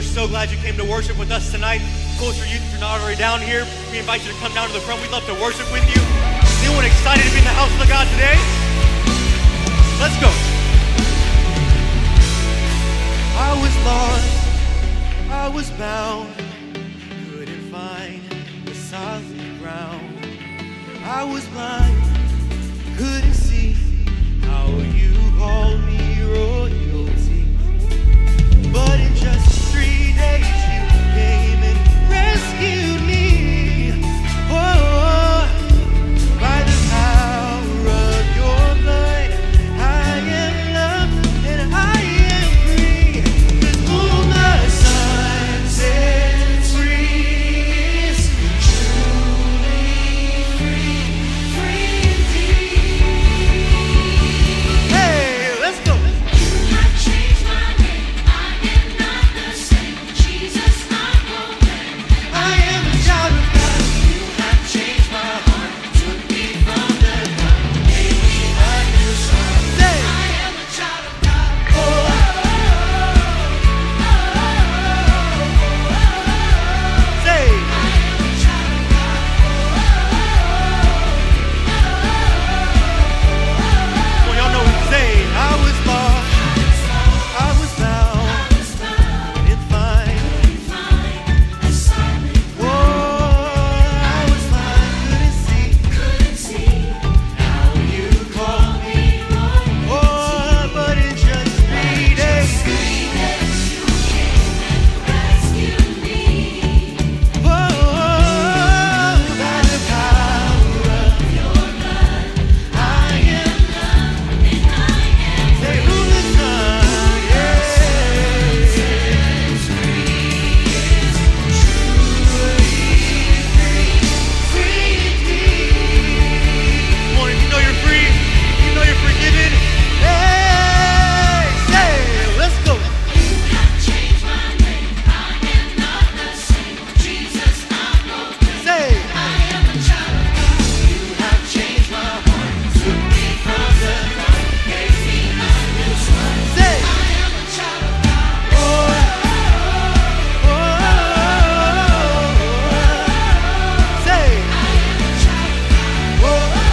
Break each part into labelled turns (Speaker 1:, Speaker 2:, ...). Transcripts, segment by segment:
Speaker 1: so glad you came to worship with us tonight. Culture Youth, if you're not already down here, we invite you to come down to the front. We'd love to worship with you. Is anyone excited to be in the house of God today? Let's go. I was lost, I was bound, couldn't find the solid ground. I was blind, couldn't see how you called me royalty. But in just 3 days you came and rescued me. Oh, by the power of your blood, I am loved and I am free. 'Cause whom the Son sets free is truly free, free indeed. Hey, let's go. You have changed my name. I am not the same. Jesus, I'm broken. I am a child of God. You have changed my heart. Took me from the dark. Gave me a new start. Say, I am a child of God. Oh, say, I am a child of God. Well, y'all know what to say. I was lost. I was bound. Couldn't find. Whoa, I was blind. Couldn't see how you called me. Oh, but in just 3 days. Whoa, by the power of your blood, I am loved and I am free. Say, who the Son, yeah, sets free is truly free, free indeed. Come on, if you know you're free, you know you're forgiven. Hey, say, let's go. You have changed my name. I am not the same. Jesus, I'm broken. Say, I am a child of God. You have changed my heart. Took me from the dark. Gave me a new start. Say, I am a child of God. Oh, oh, say, I am a child of God. Oh,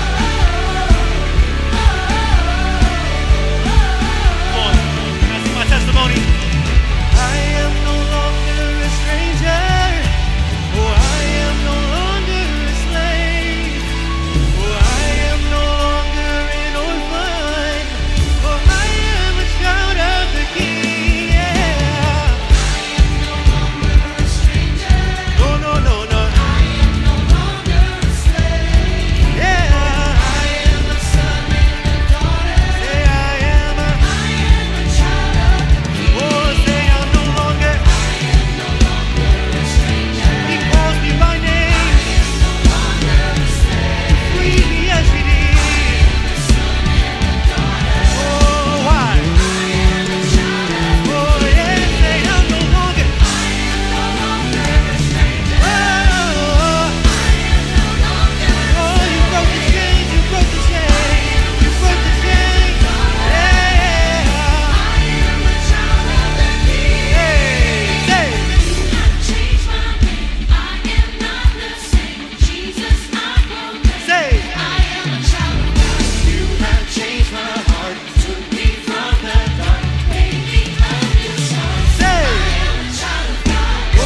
Speaker 1: come on, can I see my testimony? I am no longer a stranger. Oh, I am no longer a slave. Oh, I am no longer an orphan. Oh, I am a child of the King. Yeah. I am no longer a stranger. No, no, no, no. I am no longer a slave. Yeah. I am a son and a daughter. Say, I am a child of the King. Oh, say, I'm no longer. I am no longer a stranger. He calls me by name. I am no longer a slave. Free me as he did. I am a son and a daughter. Oh, why? I am a child of the King. Oh, yeah, say, I'm no longer. I am no longer a stranger. Oh, I am no longer a slave. Oh, you broke the chains, you broke the chains, you broke the chains. Yeah. I am a child of the King. Hey, say. You have changed my name. I am not the same. Jesus, I'm broken. Say, I am a child of God. You have changed my heart. Took me from the dark. Gave me a new start. Say, I am a child of God. Oh,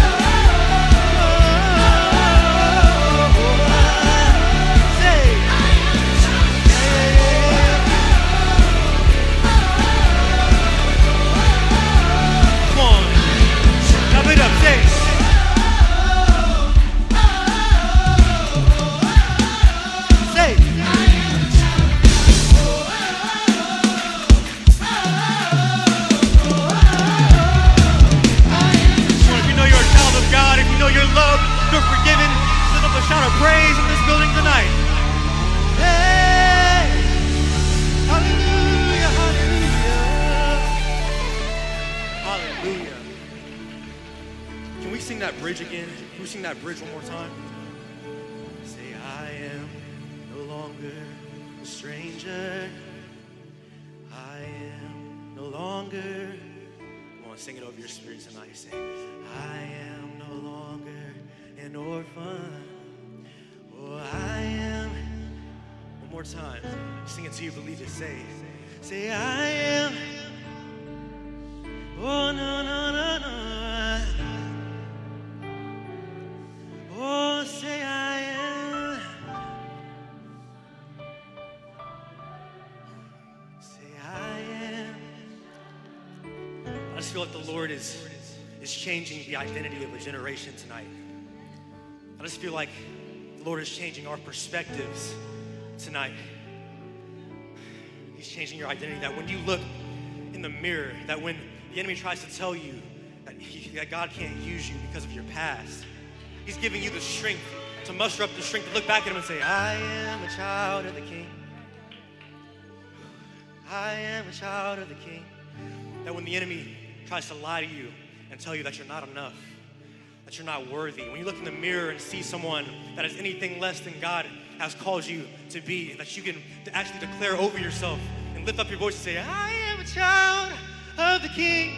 Speaker 1: say, I am a child of God. Come on, clap it up, say. Say, Come on, if you know you're a child of God, if you know you're loved, you're forgiven, lift up a shout of praise in this building tonight. Hey, hallelujah, hallelujah, hallelujah. Can we sing that bridge again? Can we sing that bridge one more time? Say, I am no longer a stranger. I am no longer. Come on, sing it over your spirit tonight. Say, I am no longer an orphan. Oh, I am. One more time. Sing it till you believe it. Say, I am. Oh, no, no, no, no. Oh, say I am. Say I am. I just feel like the Lord is changing the identity of a generation tonight. I just feel like the Lord is changing our perspectives tonight. He's changing your identity, that when you look in the mirror, that when the enemy tries to tell you that God can't use you because of your past, He's giving you the strength to muster up the strength to look back at Him and say, I am a child of the King. I am a child of the King. That when the enemy tries to lie to you and tell you that you're not enough, that you're not worthy, when you look in the mirror and see someone that is anything less than God has called you to be, that you can actually declare over yourself and lift up your voice and say, I am a child of the King.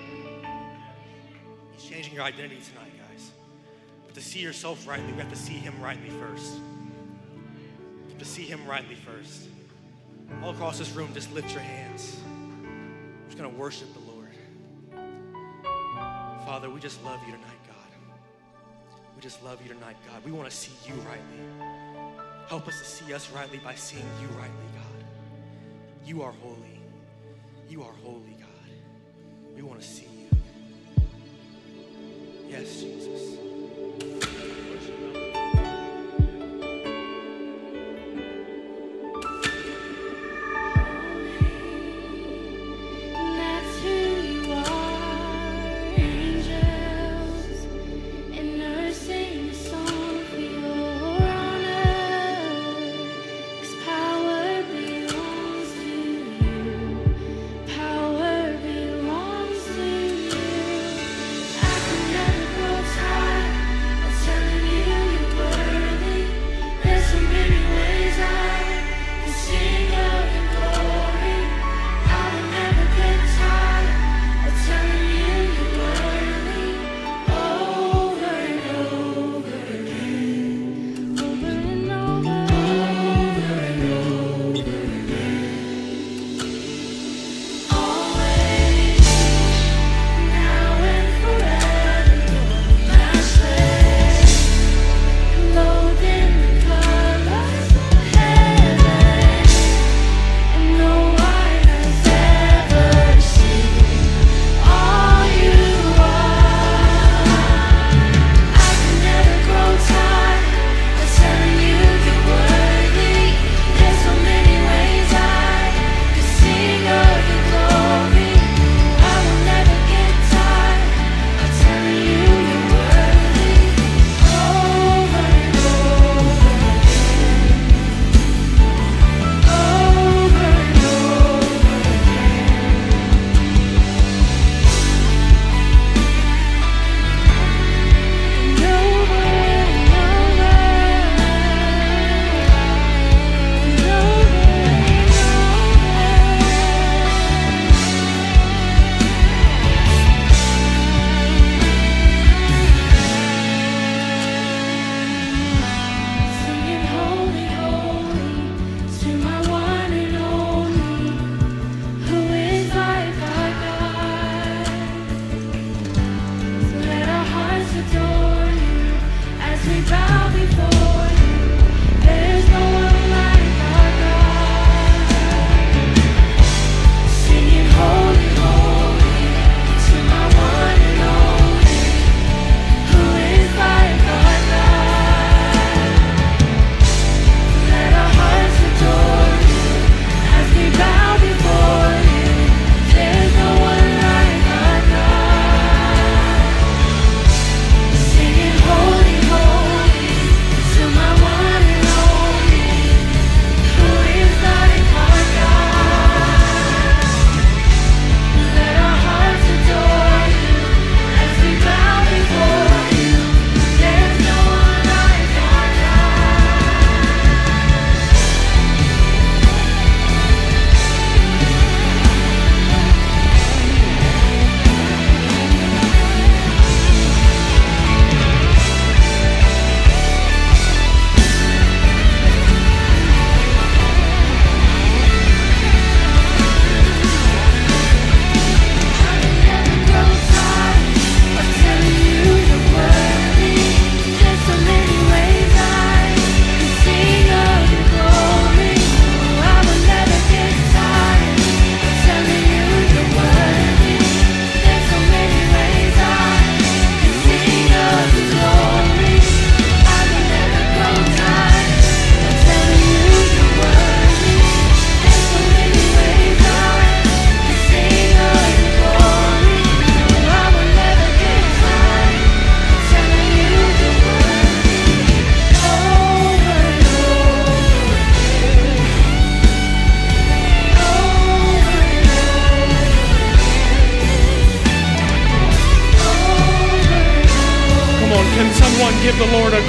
Speaker 1: He's changing your identity tonight, guys. But to see yourself rightly, we have to see Him rightly first. To see Him rightly first. All across this room, just lift your hands. We're just going to worship the Lord. Father, we just love you tonight, God. We just love you tonight, God. We want to see you rightly. Help us to see us rightly by seeing you rightly, God. You are holy. You are holy, God. We want to see you. Yes, Jesus.
Speaker 2: You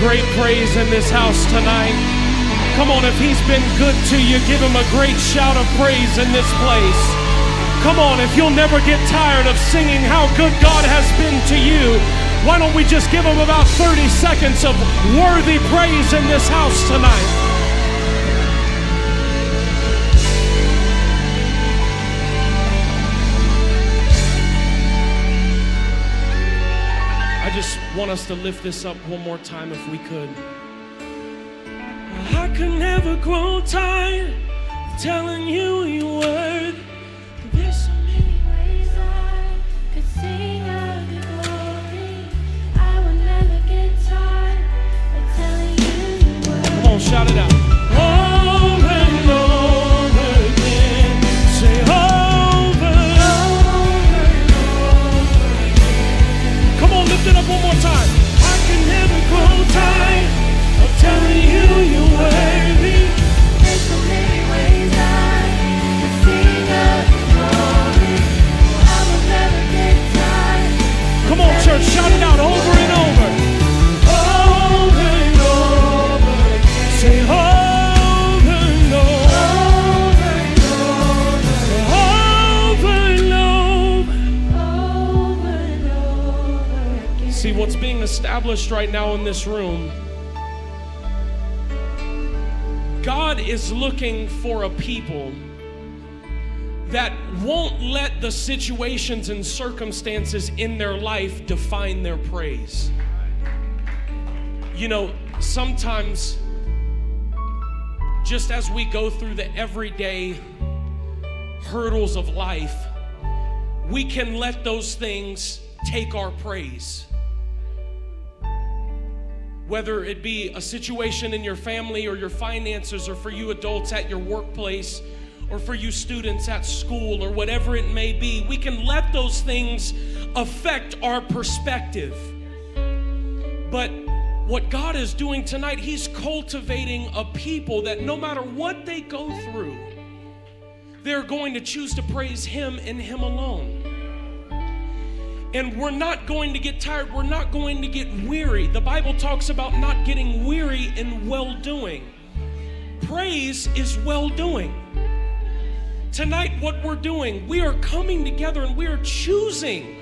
Speaker 2: great praise in this house tonight? Come on, if he's been good to you, give him a great shout of praise in this place. Come on, if you'll never get tired of singing how good God has been to you, why don't we just give him about 30 seconds of worthy praise in this house tonight? I just want us to lift this up one more time if we could. I could never grow tired of telling you you're worthy.
Speaker 3: There's so many ways I could sing of your glory. I will never get tired of telling you you're worthy.
Speaker 2: Come on, shout it out. Over and over again. Say over and over again. Come on, lift it up one more time. I can never grow tired of telling you you're worthy.
Speaker 3: There's so many ways I could sing of your glory. I will never get tired.
Speaker 2: Come on, church, shout it out over and over. Over and over again. Say over and over. Over and over.
Speaker 3: Over and over again.
Speaker 2: See, what's being established right now in this room, God is looking for a people that won't let the situations and circumstances in their life define their praise. You know, sometimes, just as we go through the everyday hurdles of life, we can let those things take our praise. Whether it be a situation in your family or your finances, or for you adults at your workplace, or for you students at school, or whatever it may be, we can let those things affect our perspective. But what God is doing tonight, he's cultivating a people that no matter what they go through, they're going to choose to praise him and him alone. And we're not going to get tired. We're not going to get weary. The Bible talks about not getting weary in well-doing. Praise is well-doing. Tonight, what we're doing, we are coming together and we are choosing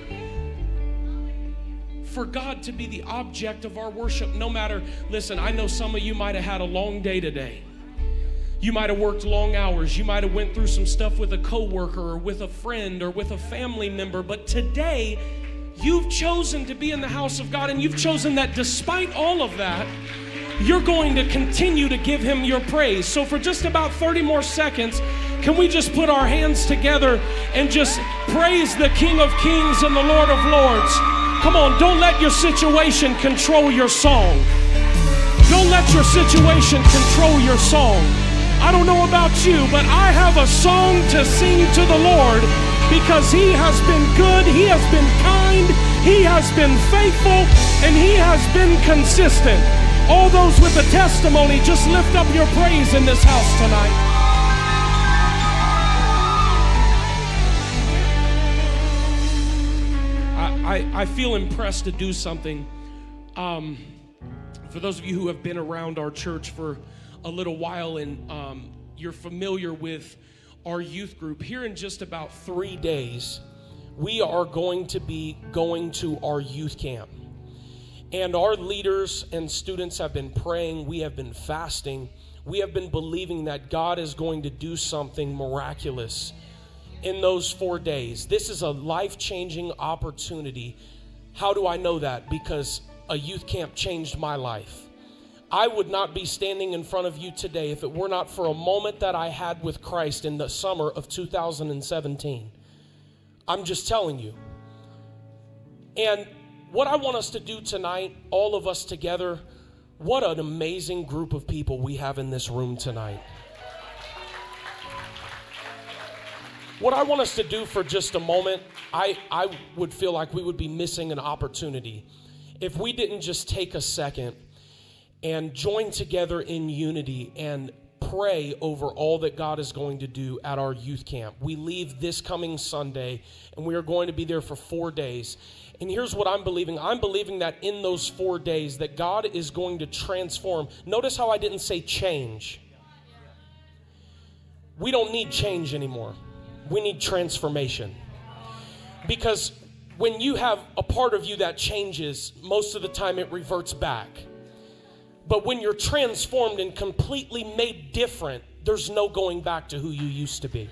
Speaker 2: for God to be the object of our worship. No matter, listen, I know some of you might have had a long day today. You might have worked long hours. You might have went through some stuff with a coworker or with a friend or with a family member. But today, you've chosen to be in the house of God, and you've chosen that despite all of that, you're going to continue to give him your praise. So for just about 30 more seconds, can we just put our hands together and just praise the King of Kings and the Lord of Lords? Come on, don't let your situation control your song. Don't let your situation control your song. I don't know about you, but I have a song to sing to the Lord because he has been good, he has been kind, he has been faithful, and he has been consistent. All those with a testimony, just lift up your praise in this house tonight. I feel impressed to do something. For those of you who have been around our church for a little while and you're familiar with our youth group, here in just about 3 days, we are going to be going to our youth camp. And our leaders and students have been praying. We have been fasting. We have been believing that God is going to do something miraculous in those 4 days. This is a life-changing opportunity. How do I know that? Because a youth camp changed my life. I would not be standing in front of you today if it were not for a moment that I had with Christ in the summer of 2017. I'm just telling you. And what I want us to do tonight, all of us together, what an amazing group of people we have in this room tonight. What I want us to do for just a moment, I would feel like we would be missing an opportunity if we didn't just take a second and join together in unity and pray over all that God is going to do at our youth camp. We leave this coming Sunday, and we are going to be there for 4 days. And here's what I'm believing. I'm believing that in those 4 days that God is going to transform. Notice how I didn't say change. We don't need change anymore. We need transformation. Because when you have a part of you that changes, most of the time it reverts back. But when you're transformed and completely made different, there's no going back to who you used to be.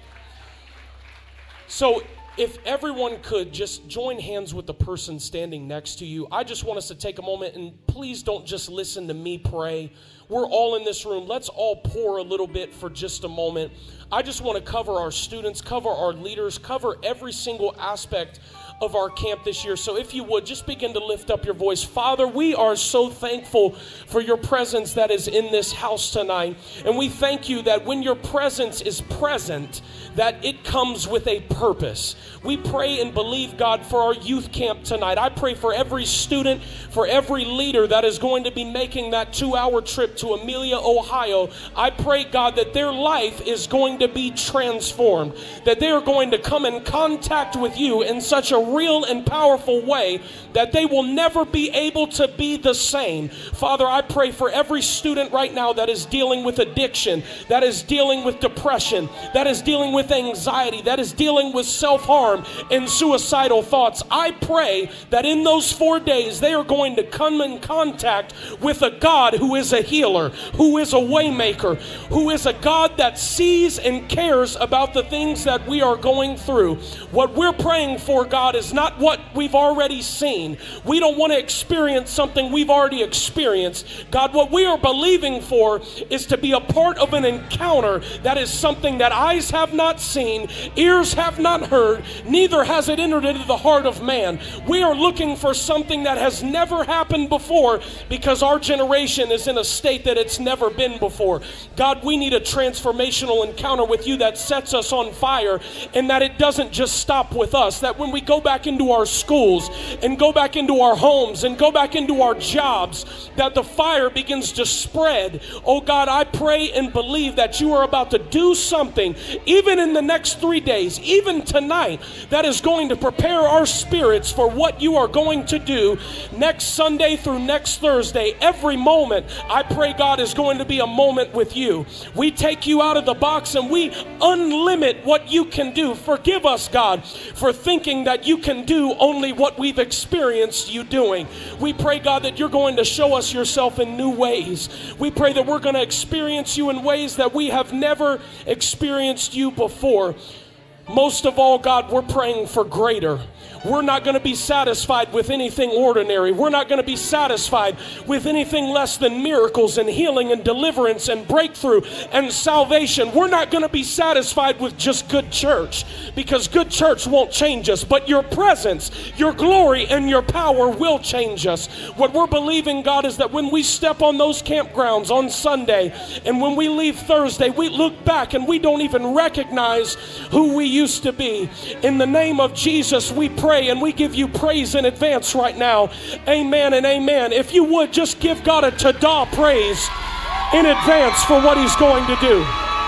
Speaker 2: So if everyone could just join hands with the person standing next to you, I just want us to take a moment, and please don't just listen to me pray. We're all in this room. Let's all pour a little bit for just a moment. I just want to cover our students, cover our leaders, cover every single aspect of our camp this year. So if you would, just begin to lift up your voice. Father, we are so thankful for your presence that is in this house tonight. And we thank you that when your presence is present, that it comes with a purpose. We pray and believe, God, for our youth camp tonight. I pray for every student, for every leader that is going to be making that 2-hour trip to Amelia, Ohio. I pray, God, that their life is going to be transformed, that they are going to come in contact with you in such a real and powerful way that they will never be able to be the same. Father, I pray for every student right now that is dealing with addiction, that is dealing with depression, that is dealing with anxiety, that is dealing with self-harm and suicidal thoughts. I pray that in those 4 days they are going to come in contact with a God who is a healer, who is a way maker, who is a God that sees and cares about the things that we are going through. What we're praying for, God, is not what we've already seen. We don't want to experience something we've already experienced. God, what we are believing for is to be a part of an encounter that is something that eyes have not seen, ears have not heard, neither has it entered into the heart of man. We are looking for something that has never happened before because our generation is in a state that it's never been before. God, we need a transformational encounter with you that sets us on fire, and that it doesn't just stop with us, that when we go back into our schools and go back into our homes and go back into our jobs, that the fire begins to spread. Oh God, I pray and believe that you are about to do something, even in the next 3 days, even tonight, that is going to prepare our spirits for what you are going to do next Sunday through next Thursday. Every moment, I pray, God, is going to be a moment with you. We take you out of the box and we unlimit what you can do. Forgive us, God, for thinking that you can do only what we've experienced you doing. We pray, God, that you're going to show us yourself in new ways. We pray that we're going to experience you in ways that we have never experienced you before. Most of all, God, we're praying for greater. We're not going to be satisfied with anything ordinary. We're not going to be satisfied with anything less than miracles and healing and deliverance and breakthrough and salvation. We're not going to be satisfied with just good church, because good church won't change us, but your presence, your glory, and your power will change us. What we're believing, God, is that when we step on those campgrounds on Sunday and when we leave Thursday, we look back and we don't even recognize who we used to be. In the name of Jesus, we pray and we give you praise in advance right now. Amen and amen. If you would, just give God a tada praise in advance for what he's going to do.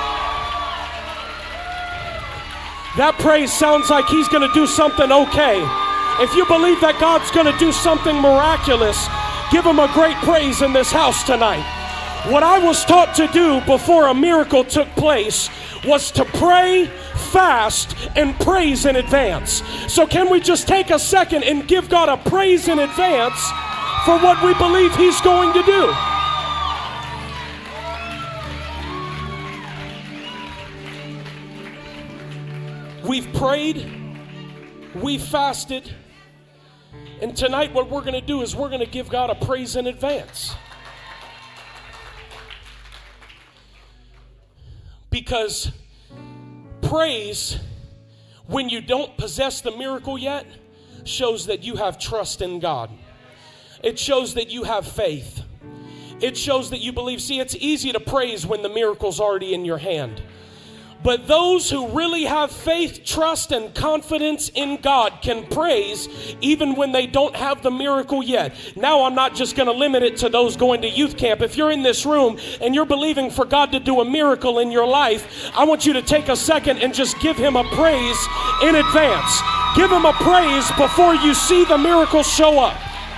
Speaker 2: That praise sounds like he's going to do something okay. If you believe that God's going to do something miraculous, give him a great praise in this house tonight. What I was taught to do before a miracle took place was to pray, fast, and praise in advance. So can we just take a second and give God a praise in advance for what we believe he's going to do? We've prayed, we've fasted, and tonight what we're going to do is we're going to give God a praise in advance. Because praise, when you don't possess the miracle yet, shows that you have trust in God. It shows that you have faith. It shows that you believe. See, it's easy to praise when the miracle's already in your hand. But those who really have faith, trust, and confidence in God can praise even when they don't have the miracle yet. Now, I'm not just going to limit it to those going to youth camp. If you're in this room and you're believing for God to do a miracle in your life, I want you to take a second and just give him a praise in advance. Give him a praise before you see the miracle show up.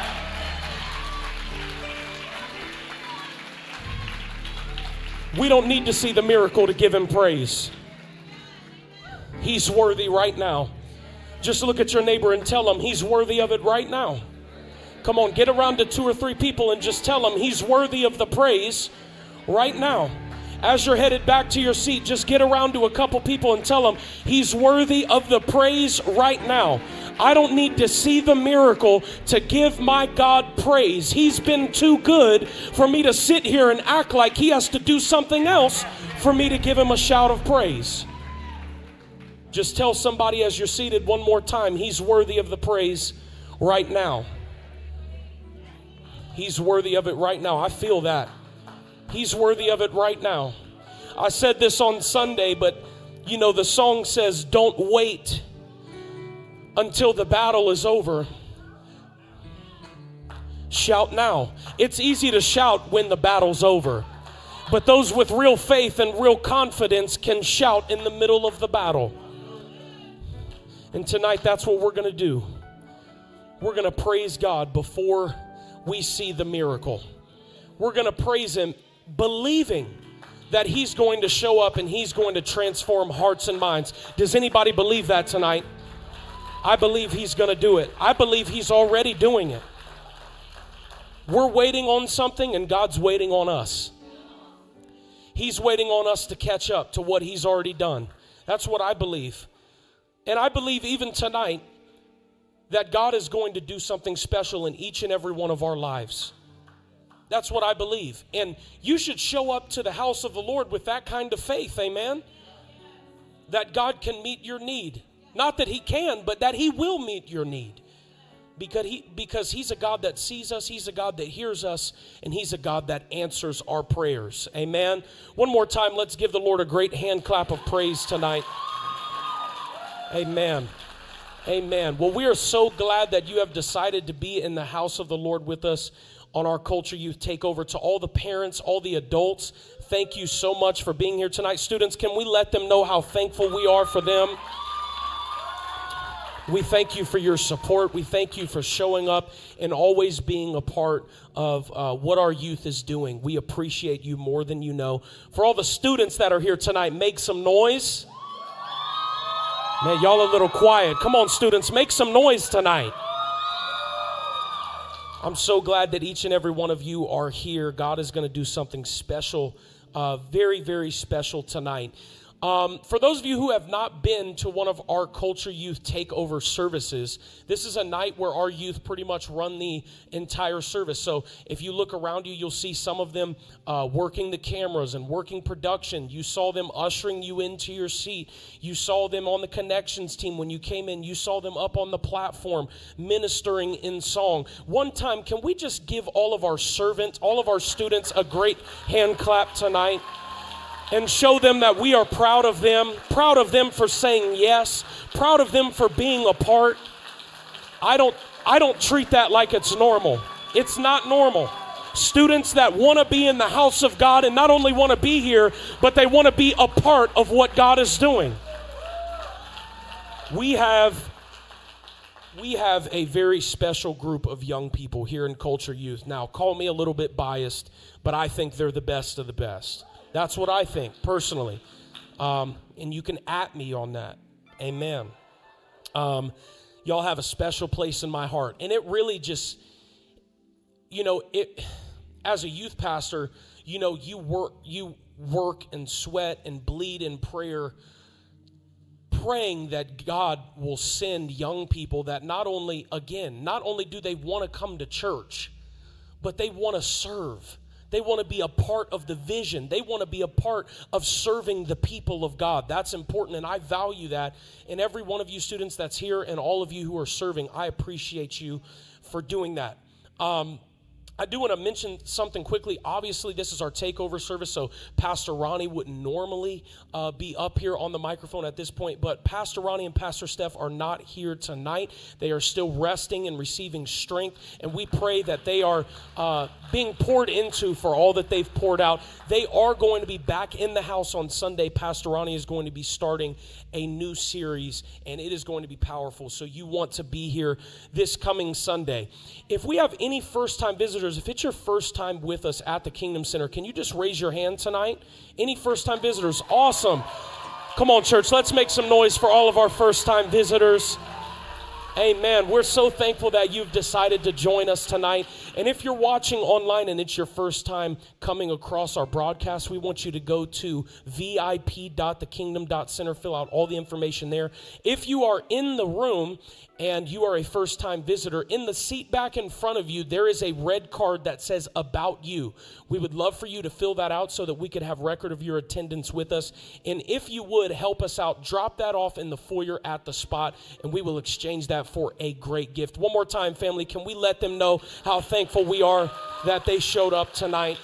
Speaker 2: We don't need to see the miracle to give him praise. He's worthy right now. Just look at your neighbor and tell him he's worthy of it right now. Come on, get around to 2 or 3 people and just tell him he's worthy of the praise right now. As you're headed back to your seat, just get around to a couple people and tell them he's worthy of the praise right now. I don't need to see the miracle to give my God praise. He's been too good for me to sit here and act like he has to do something else for me to give him a shout of praise. Just tell somebody as you're seated one more time, he's worthy of the praise right now. He's worthy of it right now. I feel that. He's worthy of it right now. I said this on Sunday, but you know, the song says, don't wait until the battle is over. Shout now. It's easy to shout when the battle's over, but those with real faith and real confidence can shout in the middle of the battle. And tonight, that's what we're going to do. We're going to praise God before we see the miracle. We're going to praise him believing that he's going to show up and he's going to transform hearts and minds. Does anybody believe that tonight? I believe he's going to do it. I believe he's already doing it. We're waiting on something and God's waiting on us. He's waiting on us to catch up to what he's already done. That's what I believe. And I believe even tonight that God is going to do something special in each and every one of our lives. That's what I believe. And you should show up to the house of the Lord with that kind of faith, amen? That God can meet your need. Not that he can, but that he will meet your need. Because he's a God that sees us, he's a God that hears us, and he's a God that answers our prayers. Amen? One more time, let's give the Lord a great hand clap of praise tonight. Amen. Amen. Well, we are so glad that you have decided to be in the house of the Lord with us on our Culture Youth Takeover. To all the parents, all the adults, thank you so much for being here tonight. Students, can we let them know how thankful we are for them? We thank you for your support. We thank you for showing up and always being a part of what our youth is doing. We appreciate you more than you know. For all the students that are here tonight, make some noise. Man, y'all a little quiet. Come on, students, make some noise tonight. I'm so glad that each and every one of you are here. God is going to do something special, very, very special tonight. For those of you who have not been to one of our Culture Youth Takeover services, this is a night where our youth pretty much run the entire service. So if you look around you, you'll see some of them working the cameras and working production. You saw them ushering you into your seat. You saw them on the connections team when you came in. You saw them up on the platform ministering in song. One time, can we just give all of our servants, all of our students a great hand clap tonight? And show them that we are proud of them for saying yes, proud of them for being a part. I don't treat that like it's normal. It's not normal. Students that want to be in the house of God and not only want to be here, but they want to be a part of what God is doing. We have a very special group of young people here in Culture Youth. Now, call me a little bit biased, but I think they're the best of the best. That's what I think, personally. And you can at me on that. Amen. Y'all have a special place in my heart. And it really just, you know, as a youth pastor, you know, you work and sweat and bleed in prayer, praying that God will send young people that not only do they want to come to church, but they want to serve. They want to be a part of the vision. They want to be a part of serving the people of God. That's important, and I value that. And every one of you students that's here and all of you who are serving, I appreciate you for doing that. I I do want to mention something quickly. Obviously, this is our takeover service, so Pastor Ronnie wouldn't normally be up here on the microphone at this point, but Pastor Ronnie and Pastor Steph are not here tonight. They are still resting and receiving strength, and we pray that they are being poured into for all that they've poured out. They are going to be back in the house on Sunday. Pastor Ronnie is going to be starting a new series, and it is going to be powerful, so you want to be here this coming Sunday. If we have any first-time visitors, if it's your first time with us at the Kingdom Center, can you just raise your hand tonight? Any first-time visitors? Awesome. Come on, church, let's make some noise for all of our first-time visitors. Amen. We're so thankful that you've decided to join us tonight. And if you're watching online and it's your first time coming across our broadcast, we want you to go to vip.thekingdom.center, fill out all the information there. If you are in the room and you are a first-time visitor, in the seat back in front of you, there is a red card that says About You. We would love for you to fill that out so that we could have record of your attendance with us. And if you would help us out, drop that off in the foyer at the spot, and we will exchange that for a great gift. One more time, family, can we let them know how thankful we are that they showed up tonight?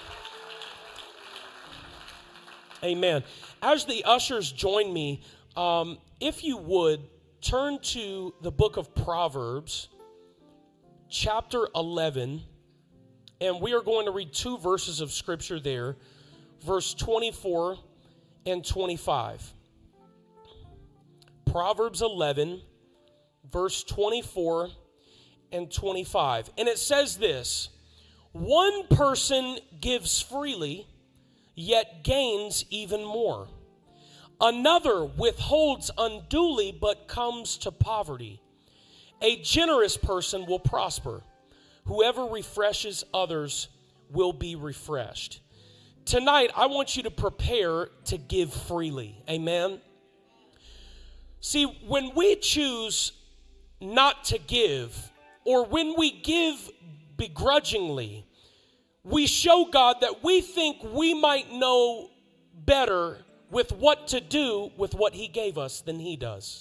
Speaker 2: Amen. As the ushers join me, if you would, turn to the book of Proverbs, chapter 11, and we are going to read two verses of scripture there, verse 24 and 25. Proverbs 11, verse 24 and 25. And it says this: one person gives freely, yet gains even more. Another withholds unduly, but comes to poverty. A generous person will prosper. Whoever refreshes others will be refreshed. Tonight, I want you to prepare to give freely. Amen. See, when we choose not to give, or when we give begrudgingly, we show God that we think we might know better with what to do with what he gave us than he does.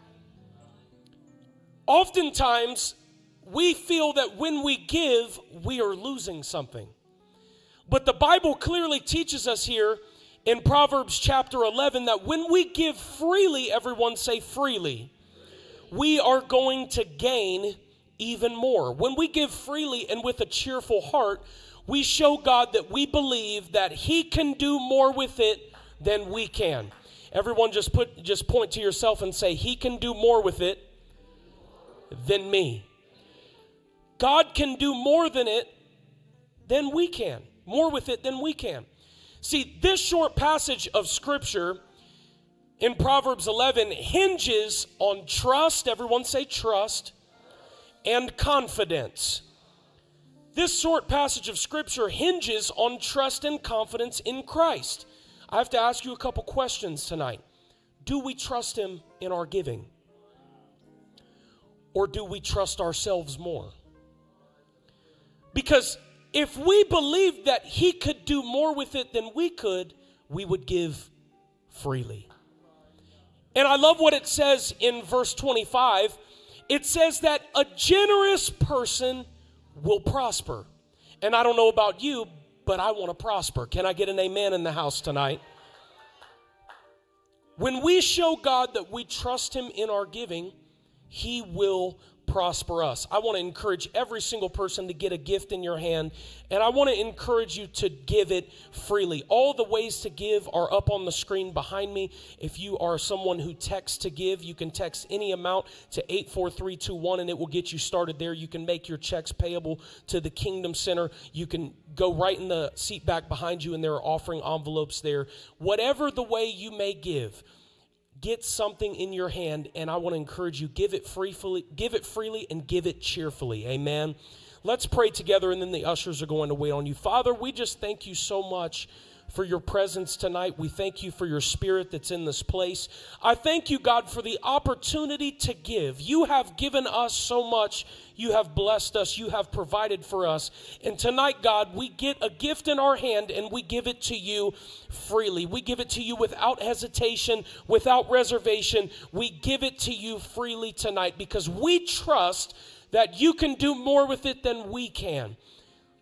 Speaker 2: Oftentimes, we feel that when we give, we are losing something. But the Bible clearly teaches us here in Proverbs chapter 11 that when we give freely, everyone say freely, we are going to gain even more. When we give freely and with a cheerful heart, we show God that we believe that he can do more with it than we can. Everyone just point to yourself and say, he can do more with it than me. God can do more than it than we can. More with it than we can. See, this short passage of scripture in Proverbs 11 hinges on trust. Everyone say trust. And confidence. This short passage of scripture hinges on trust and confidence in Christ. I have to ask you a couple questions tonight. Do we trust him in our giving? Or do we trust ourselves more? Because if we believed that he could do more with it than we could, we would give freely. And I love what it says in verse 25. It says that a generous person will prosper. And I don't know about you, but I want to prosper. Can I get an amen in the house tonight? When we show God that we trust him in our giving, he will prosper us. I want to encourage every single person to get a gift in your hand, and I want to encourage you to give it freely. All the ways to give are up on the screen behind me. If you are someone who texts to give, you can text any amount to 84321 and it will get you started there. You can make your checks payable to the Kingdom Center. You can go right in the seat back behind you and there are offering envelopes there. Whatever the way you may give, get something in your hand, and I want to encourage you, give it freely, and give it cheerfully. Amen. Let's pray together, and then the ushers are going to wait on you. Father, we just thank you so much for your presence tonight. We thank you for your spirit that's in this place. I thank you, God, for the opportunity to give. You have given us so much. You have blessed us. You have provided for us. And tonight, God, we get a gift in our hand and we give it to you freely. We give it to you without hesitation, without reservation. We give it to you freely tonight because we trust that you can do more with it than we can.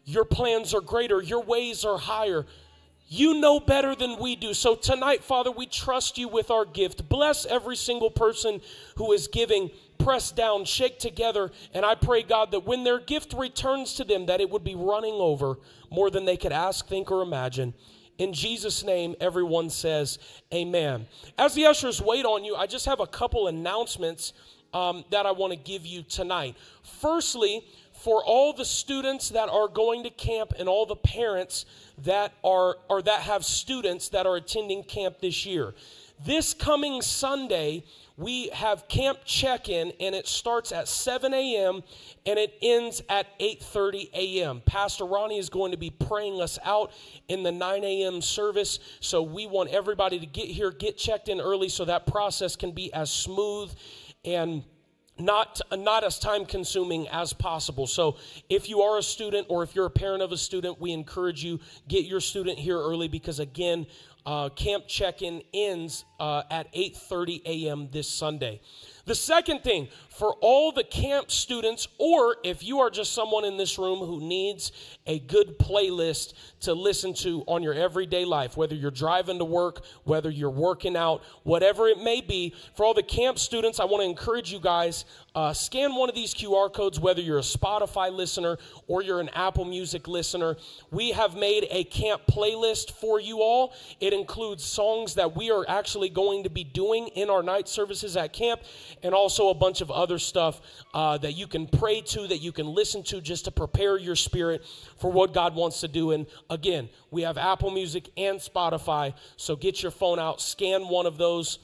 Speaker 2: Your plans are greater. Your ways are higher. You know better than we do. So tonight, Father, we trust you with our gift. Bless every single person who is giving, press down, shake together. And I pray, God, that when their gift returns to them, that it would be running over more than they could ask, think, or imagine. In Jesus' name, everyone says amen. As the ushers wait on you, I just have a couple announcements that I want to give you tonight. Firstly, for all the students that are going to camp and all the parents that that have students that are attending camp this year. This coming Sunday, we have camp check-in, and it starts at 7 a.m. and it ends at 8:30 a.m. Pastor Ronnie is going to be praying us out in the 9 a.m. service, so we want everybody to get here, get checked in early so that process can be as smooth and not as time-consuming as possible. So if you are a student or if you're a parent of a student, we encourage you, get your student here early because, again, camp check-in ends at 8:30 a.m. this Sunday. The second thing, for all the camp students, or if you are just someone in this room who needs a good playlist to listen to on your everyday life, whether you're driving to work, whether you're working out, whatever it may be, for all the camp students, I want to encourage you guys, scan one of these QR codes, whether you're a Spotify listener or you're an Apple Music listener. We have made a camp playlist for you all. It includes songs that we are actually going to be doing in our night services at camp, and also a bunch of other stuff that you can pray to, that you can listen to just to prepare your spirit for what God wants to do. And again, we have Apple Music and Spotify, so get your phone out, scan one of those.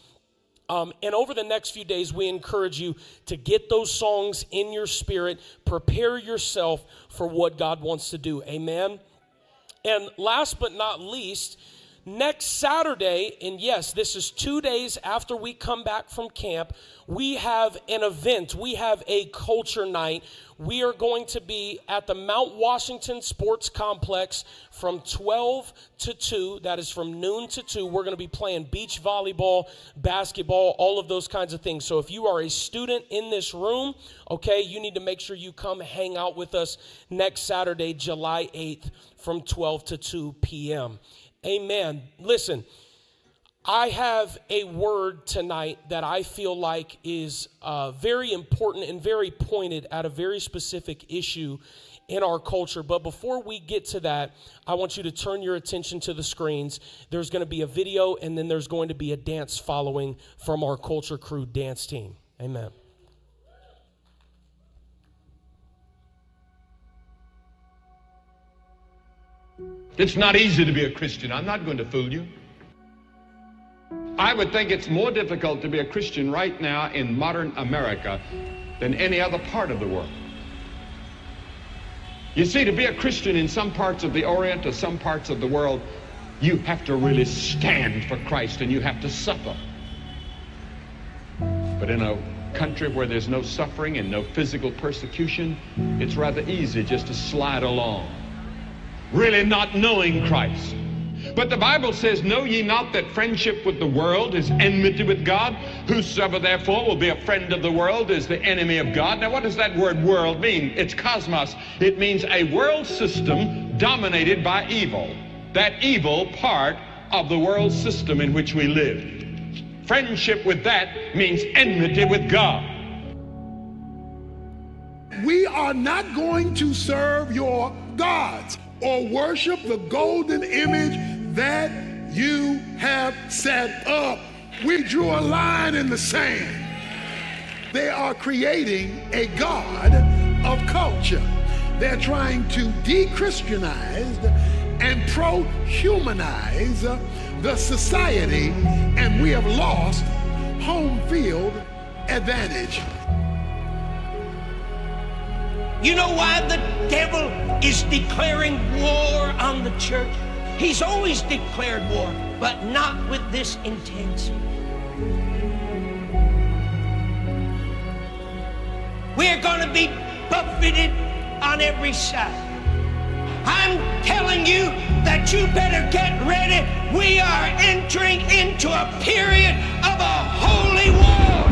Speaker 2: And over the next few days, we encourage you to get those songs in your spirit, prepare yourself for what God wants to do. Amen. And last but not least, next Saturday, and yes, this is 2 days after we come back from camp, we have an event. We have a culture night. We are going to be at the Mount Washington Sports Complex from 12 to 2. That is from noon to 2. We're going to be playing beach volleyball, basketball, all of those kinds of things. So if you are a student in this room, okay, you need to make sure you come hang out with us next Saturday, July 8th from 12 to 2 p.m. Amen. Listen, I have a word tonight that I feel like is very important and very pointed at a very specific issue in our culture. But before we get to that, I want you to turn your attention to the screens. There's going to be a video, and then there's going to be a dance following from our Culture Crew dance team. Amen.
Speaker 4: It's not easy to be a Christian. I'm not going to fool you. I would think it's more difficult to be a Christian right now in modern America than any other part of the world. You see, to be a Christian in some parts of the Orient or some parts of the world, you have to really stand for Christ and you have to suffer. But in a country where there's no suffering and no physical persecution, it's rather easy just to slide along, really not knowing Christ. But the Bible says, know ye not that friendship with the world is enmity with God? Whosoever therefore will be a friend of the world is the enemy of God. Now what does that word world mean? It's cosmos. It means a world system dominated by evil. That evil part of the world system in which we live. Friendship with that means enmity with God.
Speaker 5: We are not going to serve your gods or worship the golden image that you have set up. We drew a line in the sand. They are creating a god of culture. They're trying to de-Christianize and pro-humanize the society, and we have lost home field advantage.
Speaker 6: You know why the devil is declaring war on the church? He's always declared war, but not with this intensity. We're going to be buffeted on every side. I'm telling you that you better get ready. We are entering into a period of a holy war.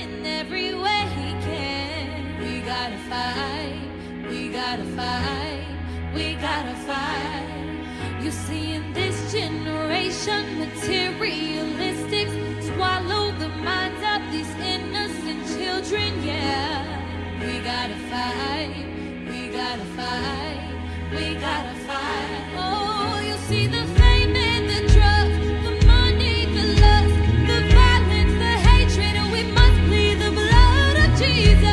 Speaker 3: in every way he can. We gotta fight, we gotta fight, we gotta fight. You see, in this generation, materialistics swallow the minds of these innocent children, yeah. We gotta fight, we gotta fight, we gotta fight. Oh, you see the fame and the drugs, the money, the lust, the violence, the hatred, and we must plead the blood of Jesus.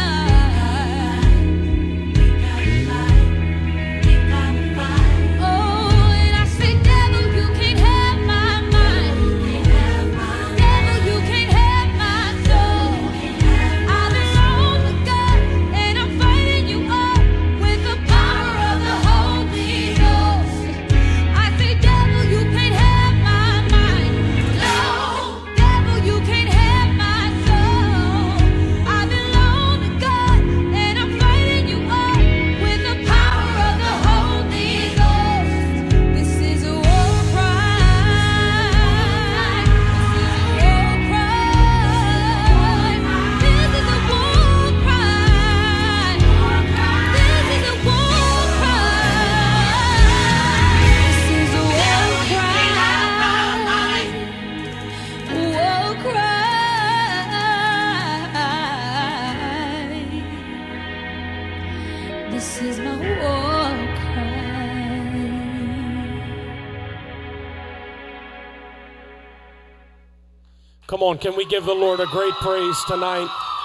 Speaker 2: Come on, can we give the Lord a great praise tonight?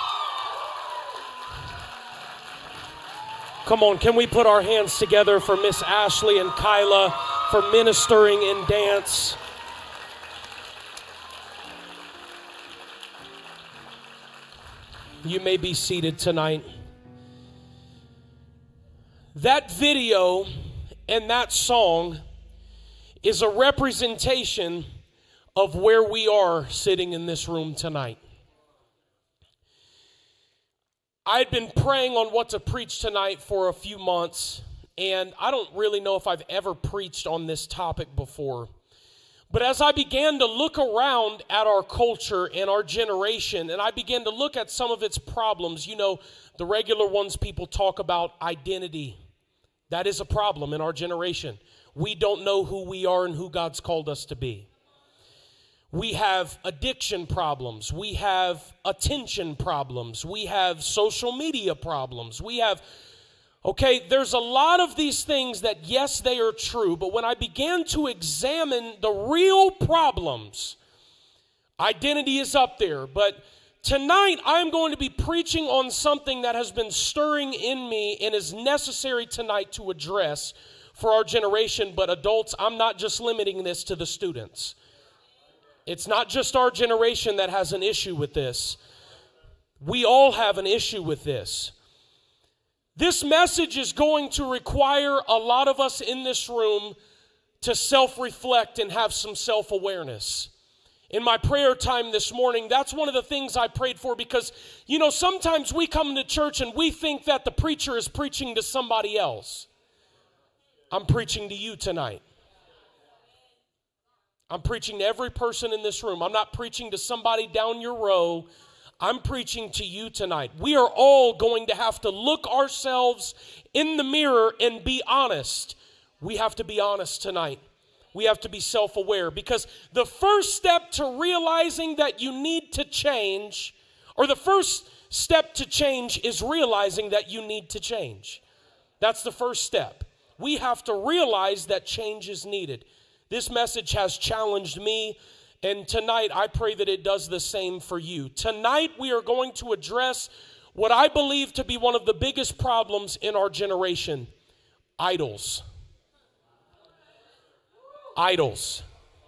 Speaker 2: Come on, can we put our hands together for Miss Ashley and Kyla for ministering in dance? You may be seated tonight. That video and that song is a representation of where we are sitting in this room tonight. I had been praying on what to preach tonight for a few months, and I don't really know if I've ever preached on this topic before. But as I began to look around at our culture and our generation, and I began to look at some of its problems, you know, the regular ones people talk about, identity. That is a problem in our generation. We don't know who we are and who God's called us to be. We have addiction problems. We have attention problems. We have social media problems. We have, there's a lot of these things that, yes, they are true, but when I began to examine the real problems, identity is up there. But tonight, I'm going to be preaching on something that has been stirring in me and is necessary tonight to address for our generation. But adults, I'm not just limiting this to the students. It's not just our generation that has an issue with this. We all have an issue with this. This message is going to require a lot of us in this room to self-reflect and have some self-awareness. In my prayer time this morning, that's one of the things I prayed for because, you know, sometimes we come to church and we think that the preacher is preaching to somebody else. I'm preaching to you tonight. I'm preaching to every person in this room. I'm not preaching to somebody down your row. I'm preaching to you tonight. We are all going to have to look ourselves in the mirror and be honest. We have to be honest tonight. We have to be self-aware because the first step to realizing that you need to change, or the first step to change is realizing that you need to change. That's the first step. We have to realize that change is needed. This message has challenged me, and tonight I pray that it does the same for you. Tonight we are going to address what I believe to be one of the biggest problems in our generation: idols. Idols.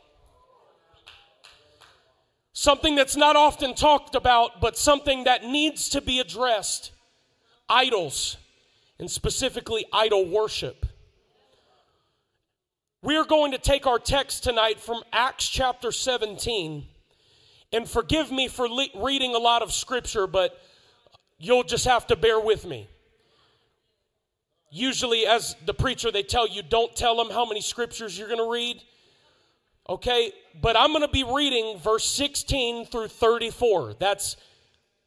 Speaker 2: Something that's not often talked about, but something that needs to be addressed. Idols, and specifically idol worship. We are going to take our text tonight from Acts chapter 17. And forgive me for reading a lot of scripture, but you'll just have to bear with me. Usually as the preacher, they tell you, don't tell them how many scriptures you're going to read. Okay, but I'm going to be reading verse 16 through 34. That's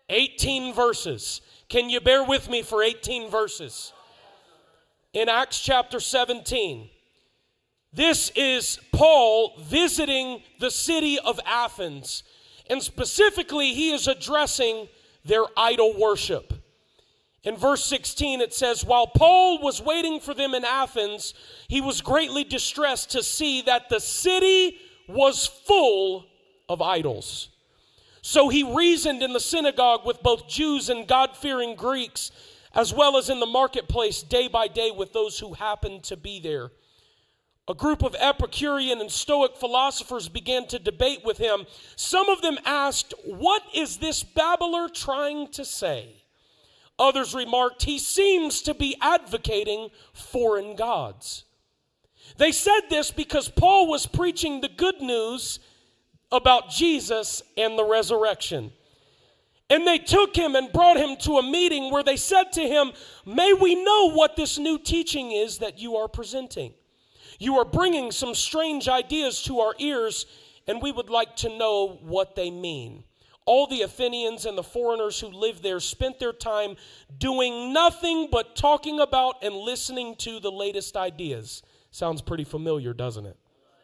Speaker 2: 18 verses. Can you bear with me for 18 verses? In Acts chapter 17, this is Paul visiting the city of Athens. And specifically, he is addressing their idol worship. In verse 16, it says, while Paul was waiting for them in Athens, he was greatly distressed to see that the city was full of idols. So he reasoned in the synagogue with both Jews and God-fearing Greeks, as well as in the marketplace day by day with those who happened to be there. A group of Epicurean and Stoic philosophers began to debate with him. Some of them asked, what is this babbler trying to say? Others remarked, he seems to be advocating foreign gods. They said this because Paul was preaching the good news about Jesus and the resurrection. And they took him and brought him to a meeting where they said to him, may we know what this new teaching is that you are presenting? You are bringing some strange ideas to our ears, and we would like to know what they mean. All the Athenians and the foreigners who lived there spent their time doing nothing but talking about and listening to the latest ideas. Sounds pretty familiar, doesn't it?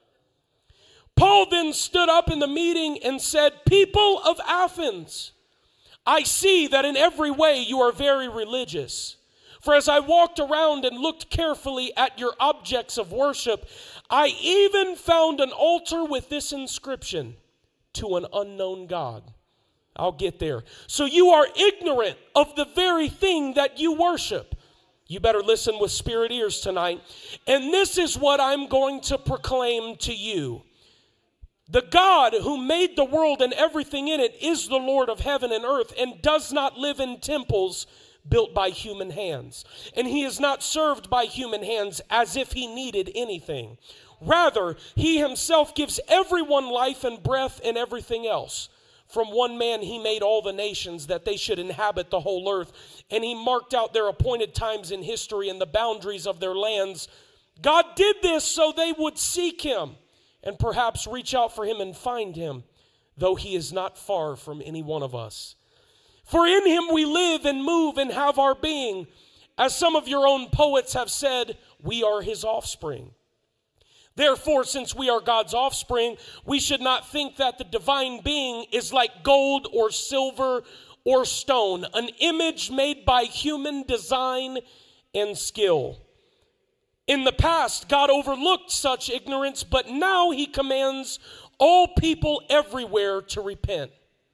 Speaker 2: Paul then stood up in the meeting and said, people of Athens, I see that in every way you are very religious. For as I walked around and looked carefully at your objects of worship, I even found an altar with this inscription, to an unknown God. I'll get there. So you are ignorant of the very thing that you worship. You better listen with spirit ears tonight. And this is what I'm going to proclaim to you. The God who made the world and everything in it is the Lord of heaven and earth and does not live in temples built by human hands. And he is not served by human hands as if he needed anything. Rather, he himself gives everyone life and breath and everything else. From one man he made all the nations that they should inhabit the whole earth. And he marked out their appointed times in history and the boundaries of their lands. God did this so they would seek him and perhaps reach out for him and find him, though he is not far from any one of us. For in him we live and move and have our being. As some of your own poets have said, we are his offspring. Therefore, since we are God's offspring, we should not think that the divine being is like gold or silver or stone, an image made by human design and skill. In the past, God overlooked such ignorance, but now he commands all people everywhere to repent.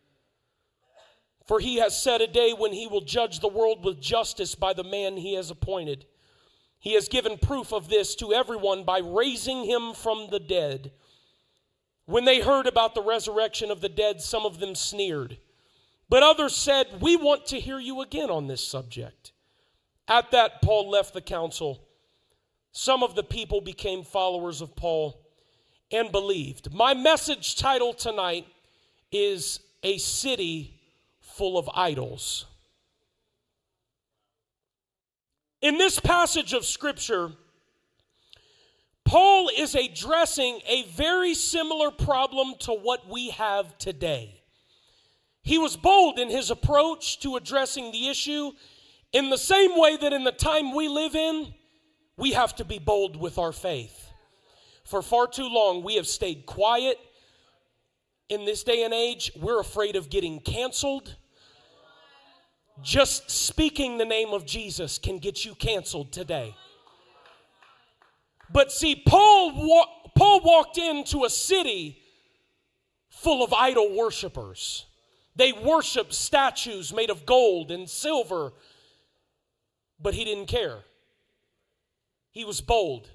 Speaker 2: For he has set a day when he will judge the world with justice by the man he has appointed. He has given proof of this to everyone by raising him from the dead. When they heard about the resurrection of the dead, some of them sneered. But others said, we want to hear you again on this subject. At that, Paul left the council. Some of the people became followers of Paul and believed. My message title tonight is A City Full of Idols. In this passage of Scripture, Paul is addressing a very similar problem to what we have today. He was bold in his approach to addressing the issue in the same way that in the time we live in, we have to be bold with our faith. For far too long, we have stayed quiet. In this day and age, we're afraid of getting canceled. Just speaking the name of Jesus can get you canceled today. But see, Paul walked into a city full of idol worshipers. They worshiped statues made of gold and silver, but he didn't care. He was bold.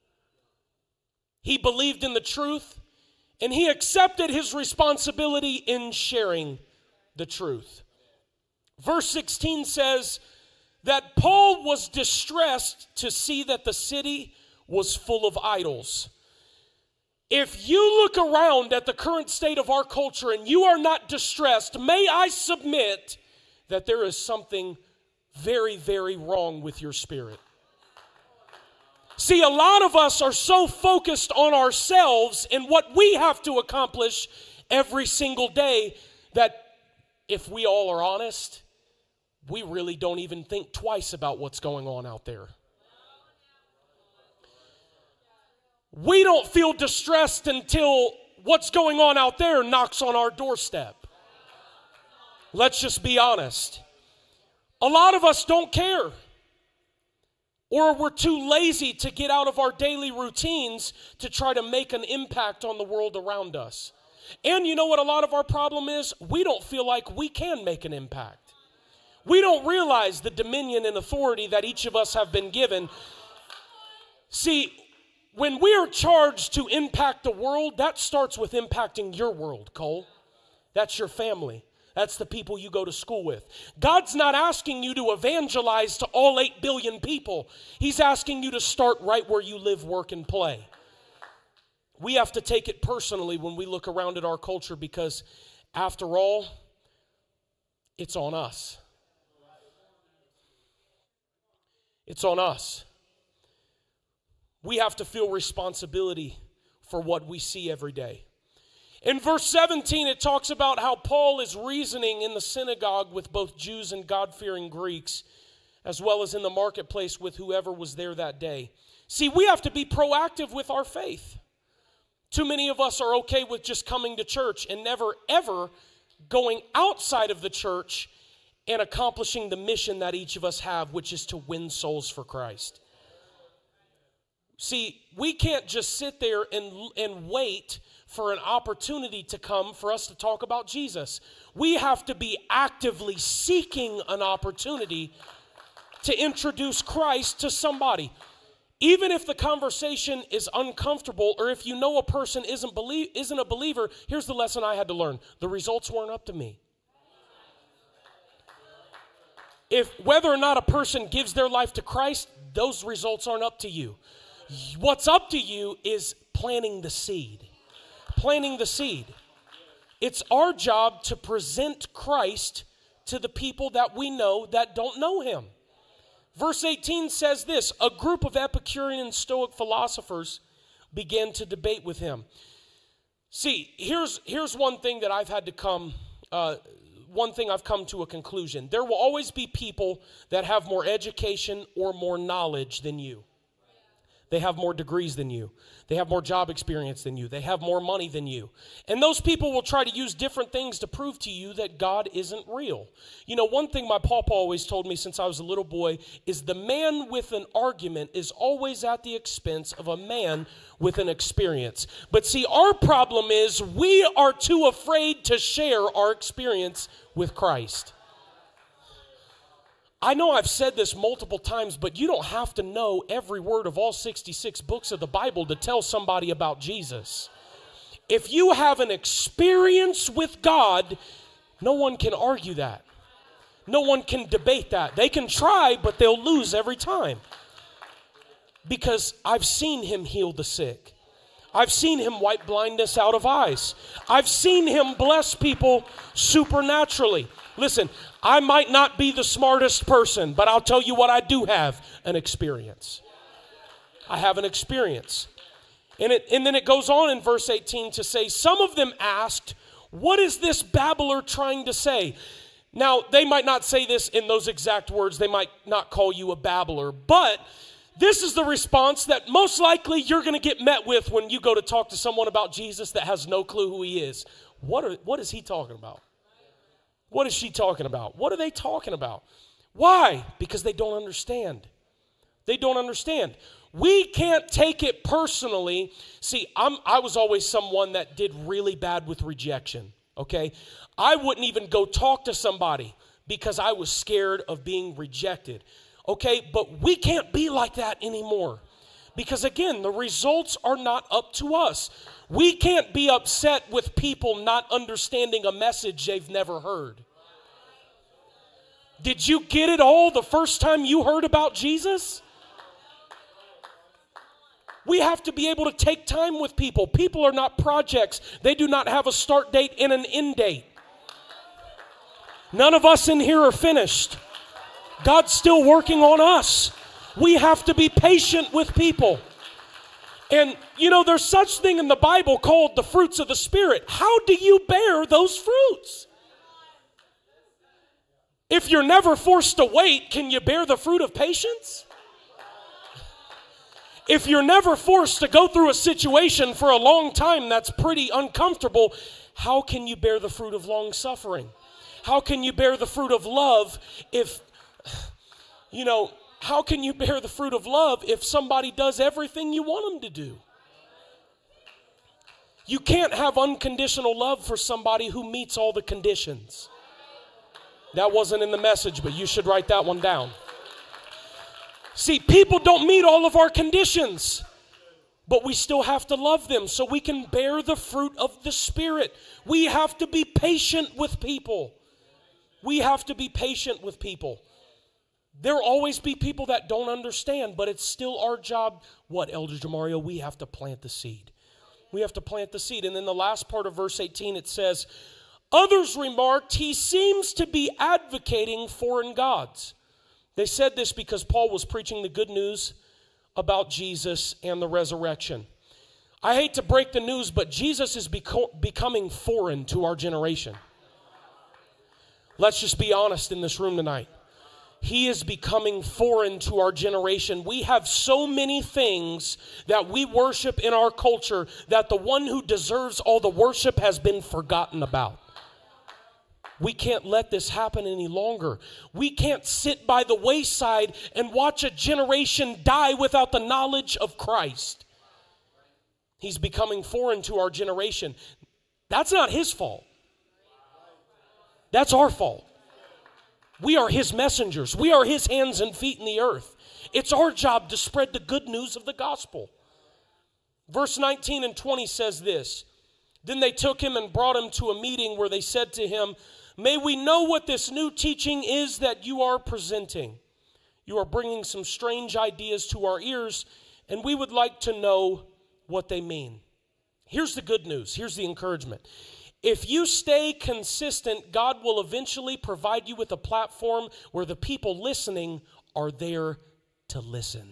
Speaker 2: He believed in the truth, and he accepted his responsibility in sharing the truth. Verse 16 says that Paul was distressed to see that the city was full of idols. If you look around at the current state of our culture and you are not distressed, may I submit that there is something very, very wrong with your spirit. See, a lot of us are so focused on ourselves and what we have to accomplish every single day that if we all are honest, we really don't even think twice about what's going on out there. We don't feel distressed until what's going on out there knocks on our doorstep. Let's just be honest. A lot of us don't care. Or we're too lazy to get out of our daily routines to try to make an impact on the world around us. And you know what a lot of our problem is? We don't feel like we can make an impact. We don't realize the dominion and authority that each of us have been given. See, when we are charged to impact the world, that starts with impacting your world, Cole. That's your family. That's the people you go to school with. God's not asking you to evangelize to all 8 billion people. He's asking you to start right where you live, work, and play. We have to take it personally when we look around at our culture because, after all, it's on us. It's on us. We have to feel responsibility for what we see every day. In verse 17, it talks about how Paul is reasoning in the synagogue with both Jews and God-fearing Greeks, as well as in the marketplace with whoever was there that day. See, we have to be proactive with our faith. Too many of us are okay with just coming to church and never, ever going outside of the church and accomplishing the mission that each of us have, which is to win souls for Christ. See, we can't just sit there and wait for an opportunity to come for us to talk about Jesus. We have to be actively seeking an opportunity to introduce Christ to somebody. Even if the conversation is uncomfortable, or if you know a person isn't a believer, here's the lesson I had to learn. The results weren't up to me. If whether or not a person gives their life to Christ, those results aren't up to you. What's up to you is planting the seed. Planting the seed. It's our job to present Christ to the people that we know that don't know him. Verse 18 says this, a group of Epicurean and Stoic philosophers began to debate with him. See, here's one thing that I've had to come, I've come to a conclusion. There will always be people that have more education or more knowledge than you. They have more degrees than you. They have more job experience than you. They have more money than you. And those people will try to use different things to prove to you that God isn't real. You know, one thing my papa always told me since I was a little boy is the man with an argument is always at the expense of a man with an experience. But see, our problem is we are too afraid to share our experience with Christ. I know I've said this multiple times, but you don't have to know every word of all 66 books of the Bible to tell somebody about Jesus. If you have an experience with God, no one can argue that. No one can debate that. They can try, but they'll lose every time. Because I've seen him heal the sick. I've seen him wipe blindness out of eyes. I've seen him bless people supernaturally. Listen, I might not be the smartest person, but I'll tell you what I do have, an experience. I have an experience. And then it goes on in verse 18 to say, some of them asked, what is this babbler trying to say? Now, they might not say this in those exact words. They might not call you a babbler, but this is the response that most likely you're going to get met with when you go to talk to someone about Jesus that has no clue who he is. What is he talking about? What is she talking about? What are they talking about? Why? Because they don't understand. They don't understand. We can't take it personally. See, I was always someone that did really bad with rejection, okay? I wouldn't even go talk to somebody because I was scared of being rejected, okay? But we can't be like that anymore because, again, the results are not up to us. We can't be upset with people not understanding a message they've never heard. Did you get it all the first time you heard about Jesus? We have to be able to take time with people. People are not projects. They do not have a start date and an end date. None of us in here are finished. God's still working on us. We have to be patient with people. And, you know, there's such thing in the Bible called the fruits of the Spirit. How do you bear those fruits? if you're never forced to wait, can you bear the fruit of patience? If you're never forced to go through a situation for a long time that's pretty uncomfortable, how can you bear the fruit of long suffering? How can you bear the fruit of love if, how can you bear the fruit of love if somebody does everything you want them to do? You can't have unconditional love for somebody who meets all the conditions. That wasn't in the message, but you should write that one down. See, people don't meet all of our conditions, but we still have to love them so we can bear the fruit of the Spirit. We have to be patient with people. We have to be patient with people. There'll always be people that don't understand, but it's still our job. What, Elder Jamario? We have to plant the seed. We have to plant the seed. And then the last part of verse 18, it says, others remarked, he seems to be advocating foreign gods. They said this because Paul was preaching the good news about Jesus and the resurrection. I hate to break the news, but Jesus is becoming foreign to our generation. Let's just be honest in this room tonight. He is becoming foreign to our generation. We have so many things that we worship in our culture that the one who deserves all the worship has been forgotten about. We can't let this happen any longer. We can't sit by the wayside and watch a generation die without the knowledge of Christ. He's becoming foreign to our generation. That's not his fault. That's our fault. We are his messengers. We are his hands and feet in the earth. It's our job to spread the good news of the gospel. Verse 19 and 20 says this. Then they took him and brought him to a meeting where they said to him, may we know what this new teaching is that you are presenting. You are bringing some strange ideas to our ears, and we would like to know what they mean. Here's the good news. Here's the encouragement. If you stay consistent, God will eventually provide you with a platform where the people listening are there to listen.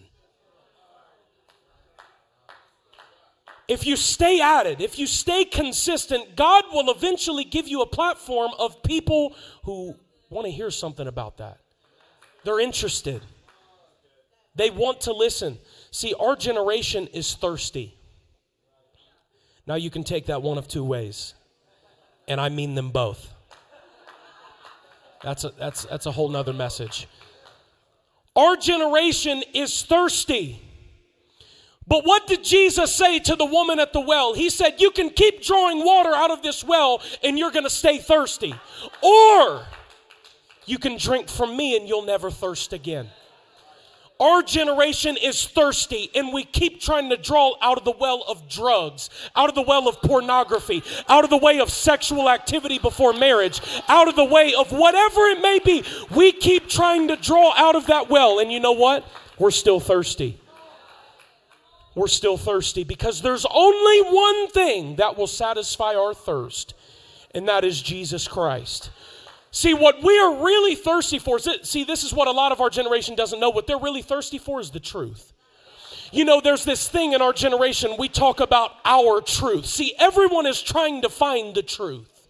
Speaker 2: If you stay at it, if you stay consistent, God will eventually give you a platform of people who want to hear something about that. They're interested. They want to listen. See, our generation is thirsty. Now you can take that one of two ways, and I mean them both. That's a whole nother message. Our generation is thirsty. But what did Jesus say to the woman at the well? He said, you can keep drawing water out of this well and you're going to stay thirsty. Or you can drink from me and you'll never thirst again. Our generation is thirsty and we keep trying to draw out of the well of drugs, out of the well of pornography, out of the way of sexual activity before marriage, out of the way of whatever it may be. We keep trying to draw out of that well, and you know what? We're still thirsty. We're still thirsty because there's only one thing that will satisfy our thirst, and that is Jesus Christ. See, what we are really thirsty for, this is what a lot of our generation doesn't know. What they're really thirsty for is the truth. You know, there's this thing in our generation, we talk about our truth. See, everyone is trying to find the truth.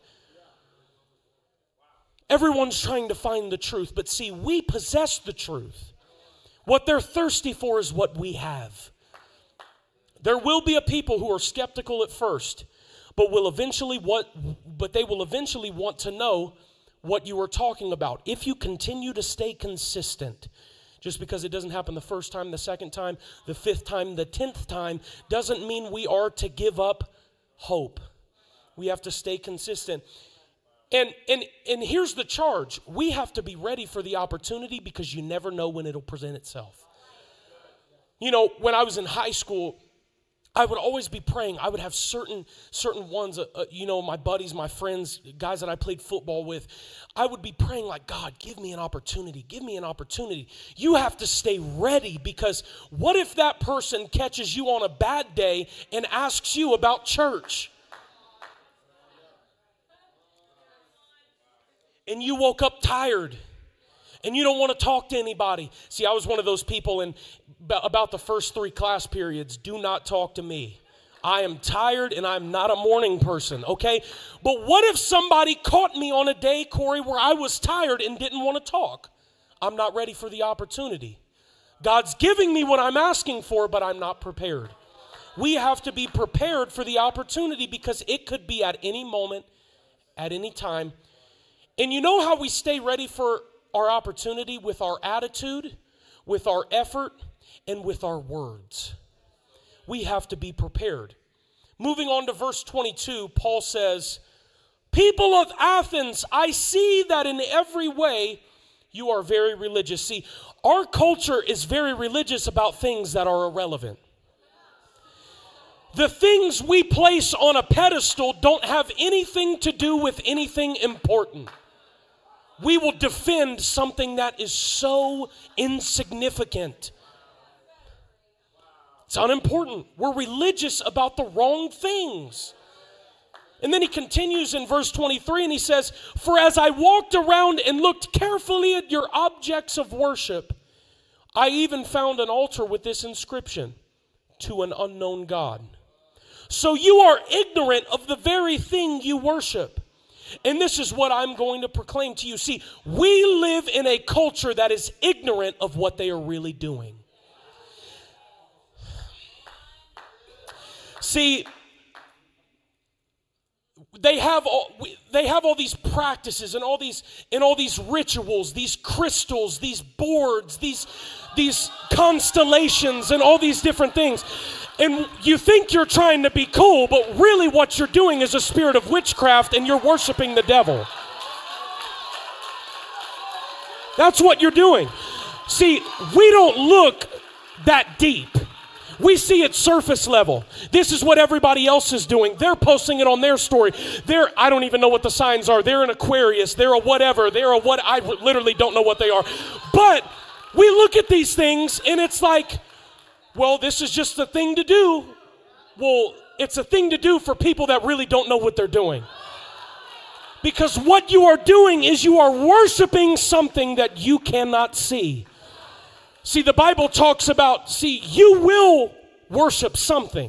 Speaker 2: Everyone's trying to find the truth, but see, we possess the truth. What they're thirsty for is what we have. There will be a people who are skeptical at first, but they will eventually want to know what you are talking about. If you continue to stay consistent, just because it doesn't happen the first time, the second time, the fifth time, the 10th time, doesn't mean we are to give up hope. We have to stay consistent. And here's the charge. We have to be ready for the opportunity because you never know when it'll present itself. You know, when I was in high school, I would always be praying. I would have certain ones, my buddies, my friends, guys that I played football with. I would be praying like, God, give me an opportunity. Give me an opportunity. You have to stay ready because what if that person catches you on a bad day and asks you about church? And you woke up tired. And you don't want to talk to anybody. See, I was one of those people, and about the first 3 class periods, do not talk to me. I am tired and I'm not a morning person, okay? But what if somebody caught me on a day, Corey, where I was tired and didn't want to talk? I'm not ready for the opportunity. God's giving me what I'm asking for, but I'm not prepared. We have to be prepared for the opportunity because it could be at any moment, at any time. And you know how we stay ready for our opportunity? With our attitude, with our effort, and with our words. We have to be prepared. Moving on to verse 22, Paul says, people of Athens, I see that in every way you are very religious. See, our culture is very religious about things that are irrelevant. The things we place on a pedestal don't have anything to do with anything important. We will defend something that is so insignificant. It's unimportant. We're religious about the wrong things. And then he continues in verse 23 and he says, for as I walked around and looked carefully at your objects of worship, I even found an altar with this inscription, to an unknown God. So you are ignorant of the very thing you worship. And this is what I'm going to proclaim to you. See, we live in a culture that is ignorant of what they are really doing. See, they have all these practices and all these rituals, these crystals, these boards, these constellations and all these different things. And you think you're trying to be cool, but really what you're doing is a spirit of witchcraft and you're worshiping the devil. That's what you're doing. See, we don't look that deep. We see it surface level. This is what everybody else is doing. They're posting it on their story. I don't even know what the signs are. They're an Aquarius. They're a whatever. I literally don't know what they are. But we look at these things and it's like, well, this is just a thing to do. Well, it's a thing to do for people that really don't know what they're doing. Because what you are doing is you are worshiping something that you cannot see. See, the Bible talks about, you will worship something.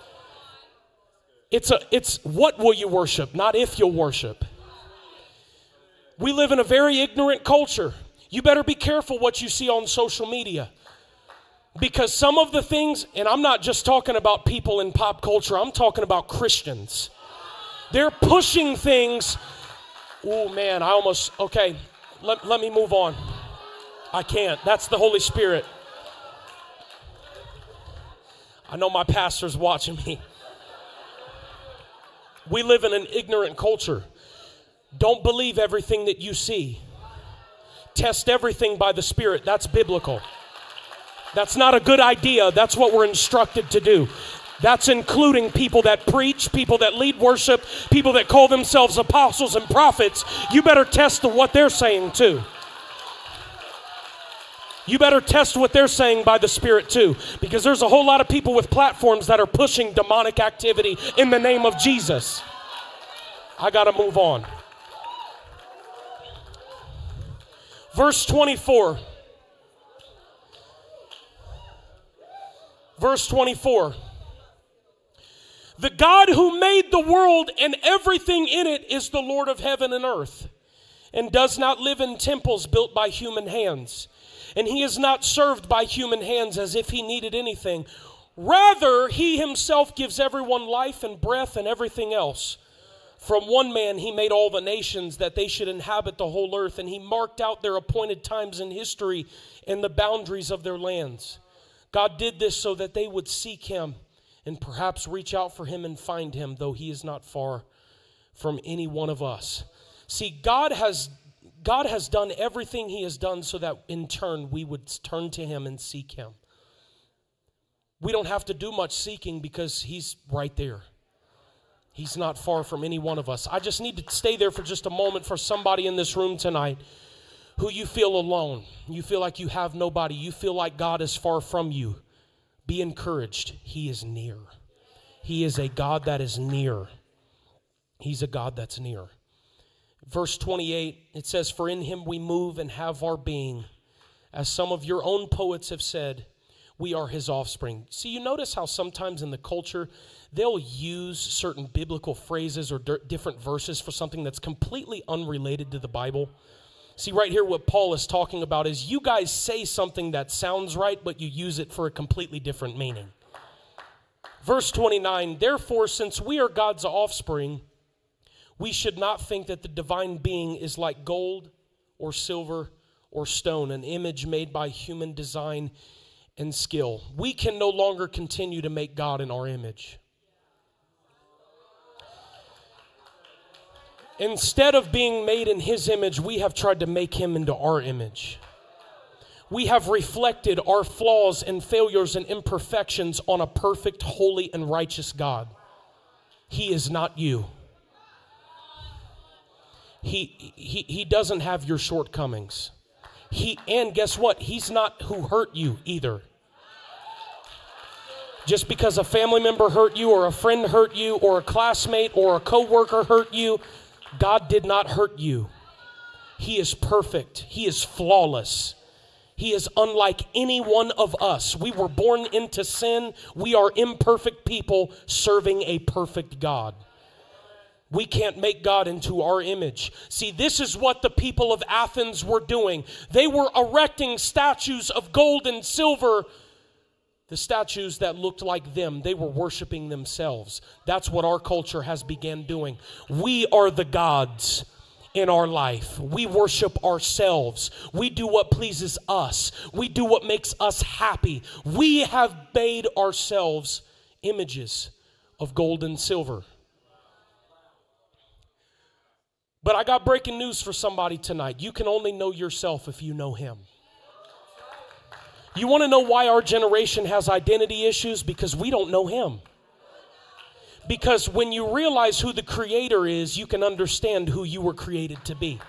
Speaker 2: It's what will you worship, not if you'll worship. We live in a very ignorant culture. You better be careful what you see on social media. Because some of the things, and I'm not just talking about people in pop culture, I'm talking about Christians. They're pushing things. Oh man, okay, let me move on. I can't. That's the Holy Spirit. I know my pastor's watching me. We live in an ignorant culture. Don't believe everything that you see. Test everything by the Spirit. That's biblical. That's not a good idea. That's what we're instructed to do. That's including people that preach, people that lead worship, people that call themselves apostles and prophets. You better test what they're saying too. You better test what they're saying by the Spirit too, because there's a whole lot of people with platforms that are pushing demonic activity in the name of Jesus. I got to move on. Verse 24. Verse 24. The God who made the world and everything in it is the Lord of heaven and earth, and does not live in temples built by human hands. And he is not served by human hands as if he needed anything. Rather, he himself gives everyone life and breath and everything else. From one man he made all the nations that they should inhabit the whole earth, and he marked out their appointed times in history and the boundaries of their lands. God did this so that they would seek him and perhaps reach out for him and find him, though he is not far from any one of us. See, God has done everything he has done so that in turn we would turn to him and seek him. We don't have to do much seeking because he's right there. He's not far from any one of us. I just need to stay there for just a moment for somebody in this room tonight who you feel alone. You feel like you have nobody. You feel like God is far from you. Be encouraged. He is near. He is a God that is near. He's a God that's near. Verse 28, it says, for in him we move and have our being. As some of your own poets have said, we are his offspring. See, you notice how sometimes in the culture, they'll use certain biblical phrases or different verses for something that's completely unrelated to the Bible. See, right here what Paul is talking about is you guys say something that sounds right, but you use it for a completely different meaning. Verse 29, therefore, since we are God's offspring, we should not think that the divine being is like gold or silver or stone, an image made by human design and skill. We can no longer continue to make God in our image. Instead of being made in his image, we have tried to make him into our image. We have reflected our flaws and failures and imperfections on a perfect, holy, and righteous God. He is not you. He doesn't have your shortcomings. And guess what? He's not who hurt you either. Just because a family member hurt you or a friend hurt you or a classmate or a coworker hurt you, God did not hurt you. He is perfect. He is flawless. He is unlike any one of us. We were born into sin. We are imperfect people serving a perfect God. We can't make God into our image. See, this is what the people of Athens were doing. They were erecting statues of gold and silver, the statues that looked like them. They were worshiping themselves. That's what our culture has began doing. We are the gods in our life. We worship ourselves. We do what pleases us. We do what makes us happy. We have made ourselves images of gold and silver. But I got breaking news for somebody tonight. You can only know yourself if you know him. You want to know why our generation has identity issues? Because we don't know him. Because when you realize who the Creator is, you can understand who you were created to be.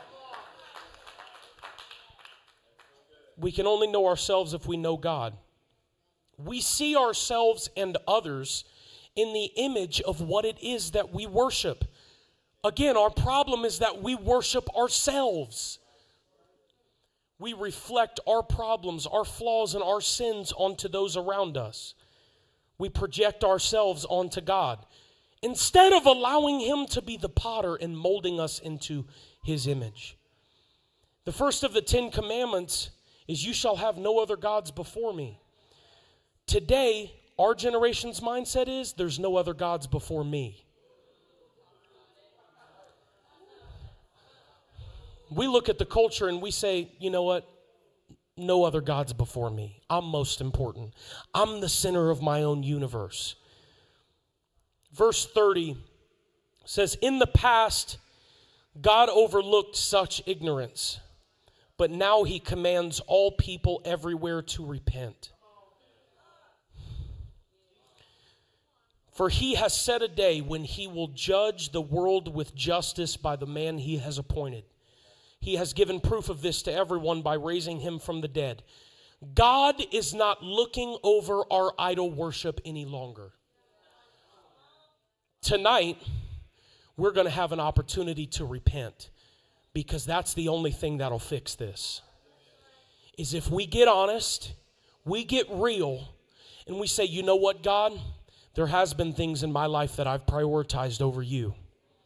Speaker 2: We can only know ourselves if we know God. We see ourselves and others in the image of what it is that we worship. Again, our problem is that we worship ourselves. We reflect our problems, our flaws, and our sins onto those around us. We project ourselves onto God instead of allowing him to be the potter and molding us into his image. The first of the 10 commandments is, you shall have no other gods before me. Today, our generation's mindset is, there's no other gods before me. We look at the culture and we say, you know what? No other gods before me. I'm most important. I'm the center of my own universe. Verse 30 says, in the past, God overlooked such ignorance, but now he commands all people everywhere to repent. For he has set a day when he will judge the world with justice by the man he has appointed. He has given proof of this to everyone by raising him from the dead. God is not looking over our idol worship any longer. Tonight, we're going to have an opportunity to repent, because that's the only thing that'll fix this. Is if we get honest, we get real, and we say, you know what, God? There has been things in my life that I've prioritized over you.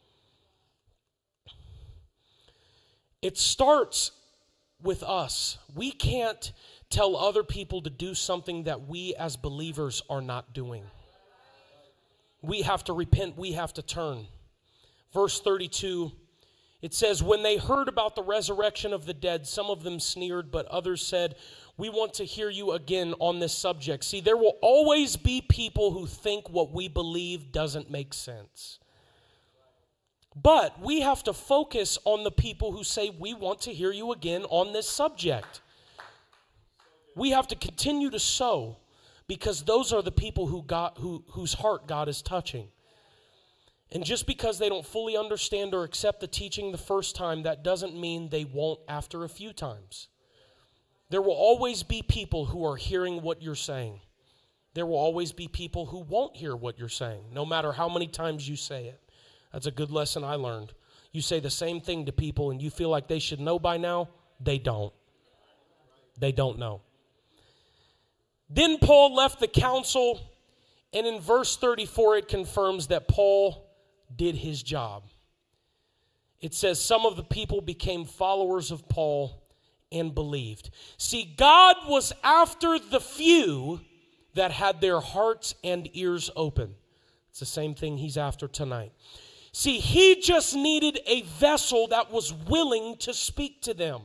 Speaker 2: It starts with us. We can't tell other people to do something that we as believers are not doing. We have to repent. We have to turn. Verse 32, it says, when they heard about the resurrection of the dead, some of them sneered, but others said, we want to hear you again on this subject. See, there will always be people who think what we believe doesn't make sense. But we have to focus on the people who say, we want to hear you again on this subject. We have to continue to sow, because those are the people whose heart God is touching. And just because they don't fully understand or accept the teaching the first time, that doesn't mean they won't after a few times. There will always be people who are hearing what you're saying. There will always be people who won't hear what you're saying, no matter how many times you say it. That's a good lesson I learned. You say the same thing to people and you feel like they should know by now. They don't. They don't know. Then Paul left the council, and in verse 34 it confirms that Paul did his job. It says some of the people became followers of Paul and believed. See, God was after the few that had their hearts and ears open. It's the same thing he's after tonight. See, he just needed a vessel that was willing to speak to them.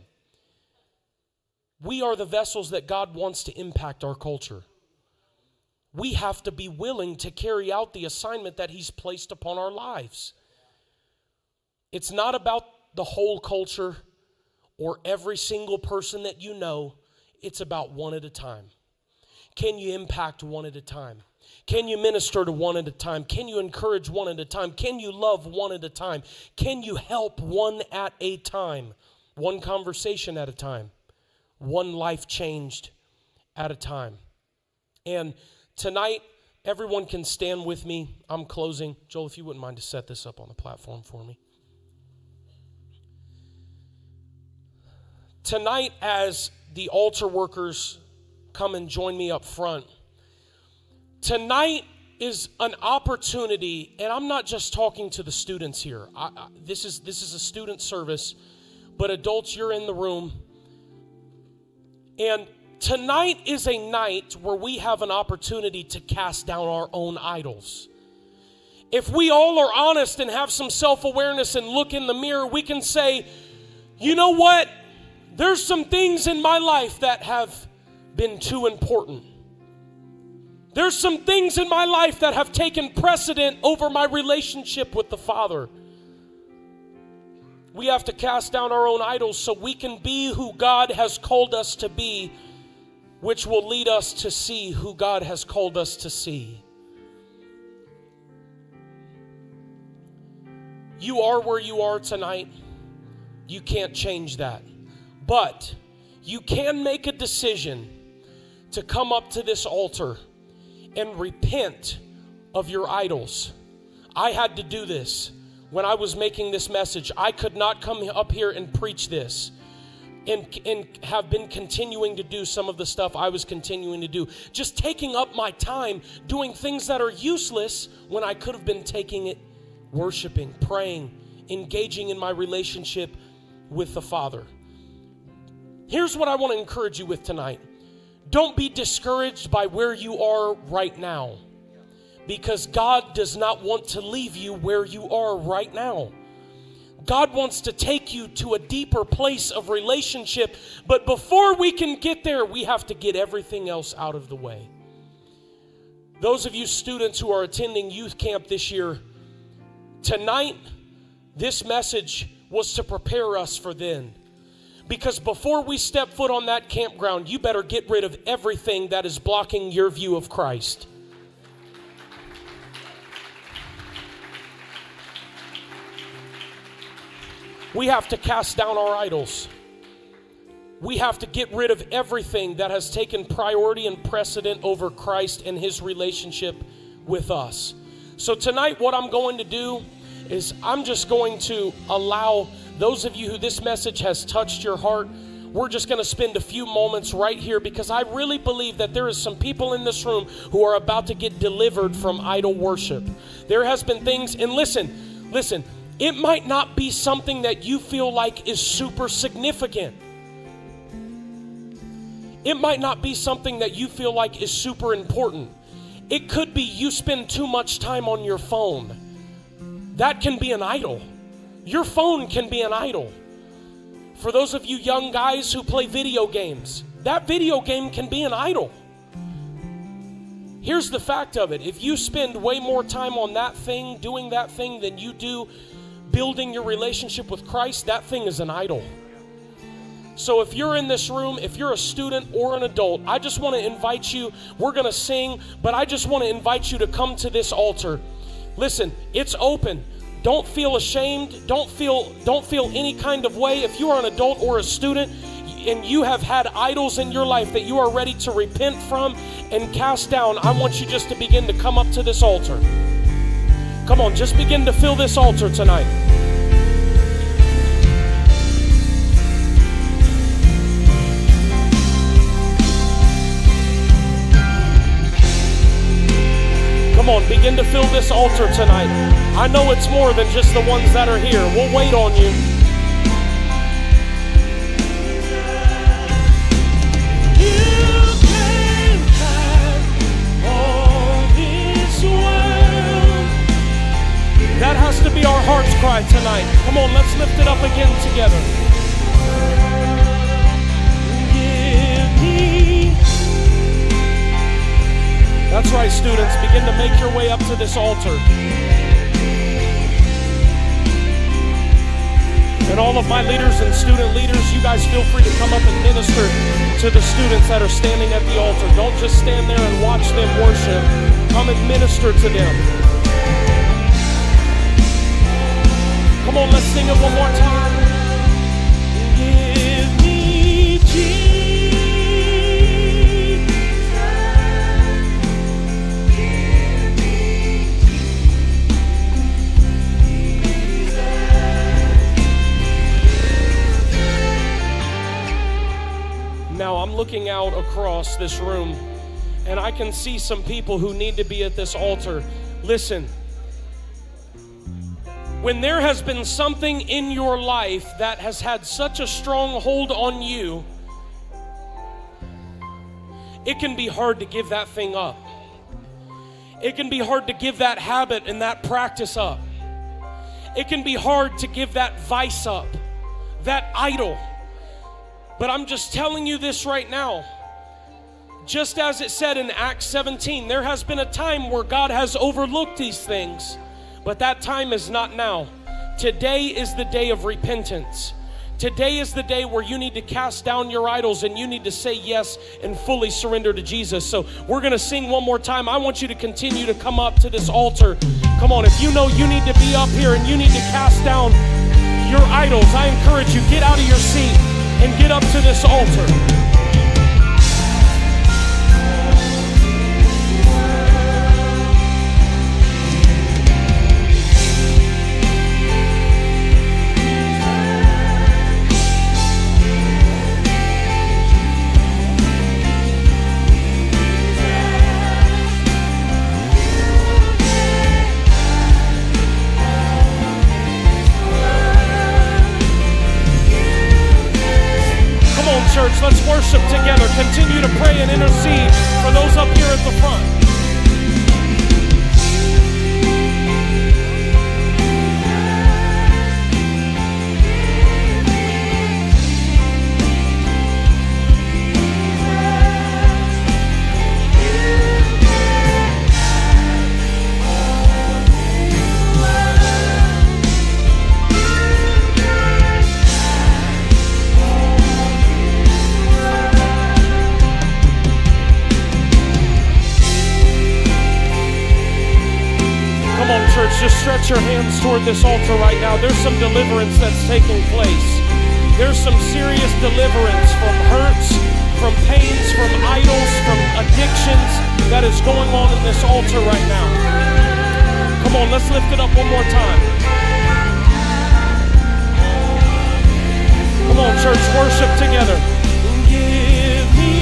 Speaker 2: We are the vessels that God wants to impact our culture. We have to be willing to carry out the assignment that he's placed upon our lives. It's not about the whole culture or every single person that you know. It's about one at a time. Can you impact one at a time? Can you minister to one at a time? Can you encourage one at a time? Can you love one at a time? Can you help one at a time? One conversation at a time. One life changed at a time. And tonight, everyone can stand with me. I'm closing. Joel, if you wouldn't mind to set this up on the platform for me. Tonight, as the altar workers come and join me up front, tonight is an opportunity, and I'm not just talking to the students here. This is a student service, but adults, you're in the room. And tonight is a night where we have an opportunity to cast down our own idols. If we all are honest and have some self-awareness and look in the mirror, we can say, you know what? There's some things in my life that have been too important. There's some things in my life that have taken precedent over my relationship with the Father. We have to cast down our own idols so we can be who God has called us to be, which will lead us to see who God has called us to see. You are where you are tonight. You can't change that. But you can make a decision to come up to this altar and repent of your idols. I had to do this when I was making this message. I could not come up here and preach this and have been continuing to do some of the stuff I was continuing to do. Just taking up my time doing things that are useless when I could have been taking it, worshiping, praying, engaging in my relationship with the Father. Here's what I want to encourage you with tonight. Don't be discouraged by where you are right now, because God does not want to leave you where you are right now. God wants to take you to a deeper place of relationship, but before we can get there, we have to get everything else out of the way. Those of you students who are attending youth camp this year, tonight, this message was to prepare us for then. Because before we step foot on that campground, you better get rid of everything that is blocking your view of Christ. We have to cast down our idols. We have to get rid of everything that has taken priority and precedent over Christ and his relationship with us. So tonight, what I'm going to do is I'm just going to allow those of you who this message has touched your heart, we're just going to spend a few moments right here, because I really believe that there is some people in this room who are about to get delivered from idol worship. There has been things, and listen, it might not be something that you feel like is super significant. It might not be something that you feel like is super important. It could be you spend too much time on your phone. That can be an idol. Your phone can be an idol. For those of you young guys who play video games, that video game can be an idol. Here's the fact of it. If you spend way more time on that thing, doing that thing, than you do building your relationship with Christ, that thing is an idol. So if you're in this room, if you're a student or an adult, I just want to invite you. We're going to sing, but I just want to invite you to come to this altar. Listen, it's open. Don't feel ashamed. Don't feel any kind of way. If you are an adult or a student and you have had idols in your life that you are ready to repent from and cast down, I want you just to begin to come up to this altar. Come on, just begin to fill this altar tonight. on, begin to fill this altar tonight. I know it's more than just the ones that are here. We'll wait on you. That has to be our heart's cry tonight. Come on, let's lift it up again together. Give me. That's right, students. Begin to make your way up to this altar. And all of my leaders and student leaders, you guys feel free to come up and minister to the students that are standing at the altar. Don't just stand there and watch them worship. Come and minister to them. Come on, let's sing it one more time. Give me Jesus. Give me Jesus. Now I'm looking out across this room, and I can see some people who need to be at this altar. Listen. When there has been something in your life that has had such a strong hold on you, it can be hard to give that thing up. It can be hard to give that habit and that practice up. It can be hard to give that vice up, that idol. But I'm just telling you this right now. Just as it said in Acts 17, there has been a time where God has overlooked these things. But that time is not now. Today is the day of repentance. Today is the day where you need to cast down your idols and you need to say yes and fully surrender to Jesus. So we're going to sing one more time. I want you to continue to come up to this altar. Come on, if you know you need to be up here and you need to cast down your idols, I encourage you, get out of your seat and get up to this altar. Church, let's worship together. Continue to pray and intercede for those up here at the front. Church, just stretch your hands toward this altar right now. There's some deliverance that's taking place. There's some serious deliverance from hurts, from pains, from idols, from addictions that is going on in this altar right now. Come on, let's lift it up one more time. Come on, church, worship together. Give me.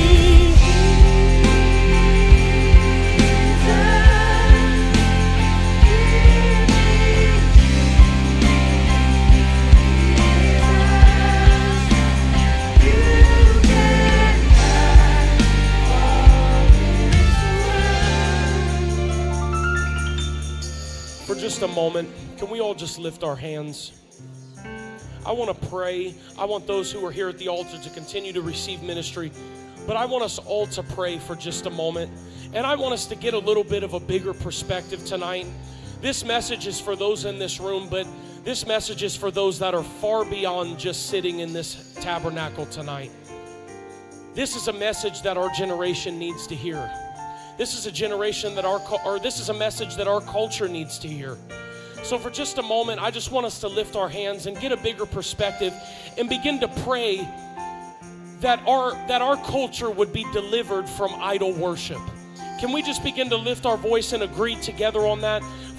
Speaker 2: Just a moment, can we all just lift our hands? I want to pray. I want those who are here at the altar to continue to receive ministry, but I want us all to pray for just a moment, and I want us to get a little bit of a bigger perspective tonight. This message is for those in this room, but this message is for those that are far beyond just sitting in this tabernacle tonight. This is a message that our generation needs to hear. This is a generation that this is a message that our culture needs to hear. So for just a moment, I just want us to lift our hands and get a bigger perspective and begin to pray that our culture would be delivered from idol worship. Can we just begin to lift our voice and agree together on that?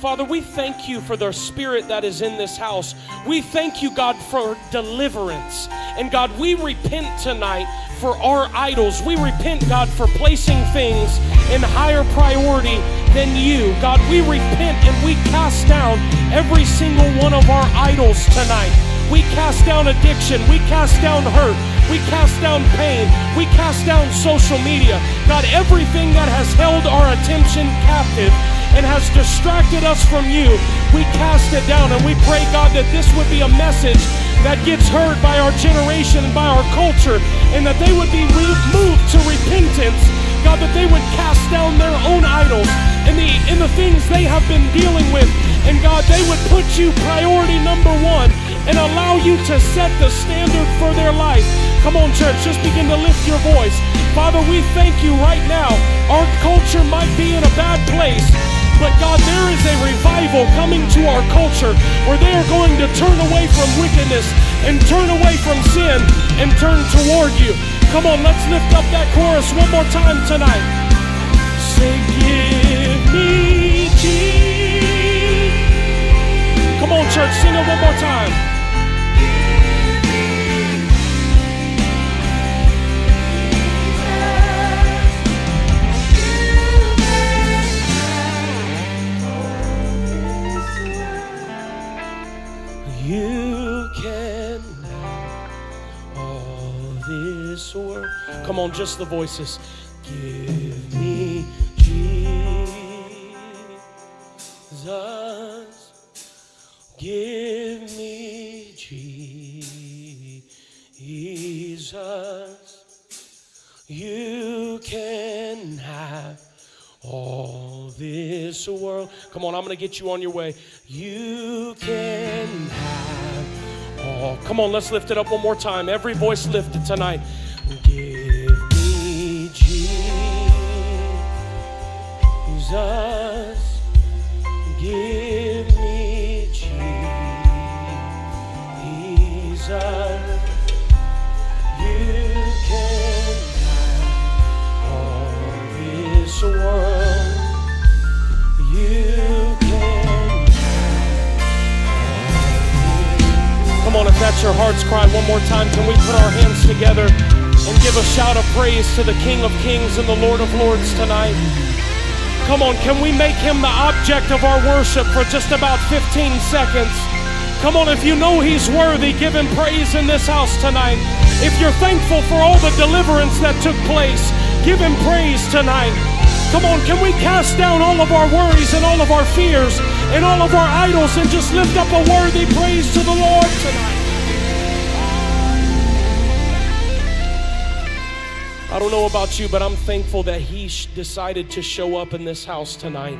Speaker 2: Father, we thank you for the spirit that is in this house. We thank you, God, for deliverance. And God, we repent tonight for our idols. We repent, God, for placing things in higher priority than you. God, we repent and we cast down every single one of our idols tonight. We cast down addiction. We cast down hurt. We cast down pain. We cast down social media. God, everything that has held our attention captive and has distracted us from you, we cast it down. And we pray, God, that this would be a message that gets heard by our generation and by our culture, and that they would be moved to repentance. God, that they would cast down their own idols and the things they have been dealing with. And God, they would put you priority number one and allow you to set the standard for their life. Come on, church, just begin to lift your voice. Father, we thank you right now. Our culture might be in a bad place, but God, there is a revival coming to our culture where they are going to turn away from wickedness and turn away from sin and turn toward you. Come on, let's lift up that chorus one more time tonight. Say, give me Jesus. Come on, church, sing it one more time. You can have all this world. Come on, just the voices. Give me Jesus. Give me Jesus. You can have all this world. Come on, I'm going to get you on your way. You can have all. Come on, let's lift it up one more time. Every voice lifted tonight. Give me Jesus. Give me Jesus. You can have all this world. You can have. Come on, if that's your heart's cry, one more time, can we put our hands together and give a shout of praise to the King of Kings and the Lord of Lords tonight? Come on, can we make him the object of our worship for just about 15 seconds? Come on, if you know he's worthy, give him praise in this house tonight. If you're thankful for all the deliverance that took place, give him praise tonight. Come on, can we cast down all of our worries and all of our fears and all of our idols and just lift up a worthy praise to the Lord tonight? I don't know about you, but I'm thankful that he decided to show up in this house tonight.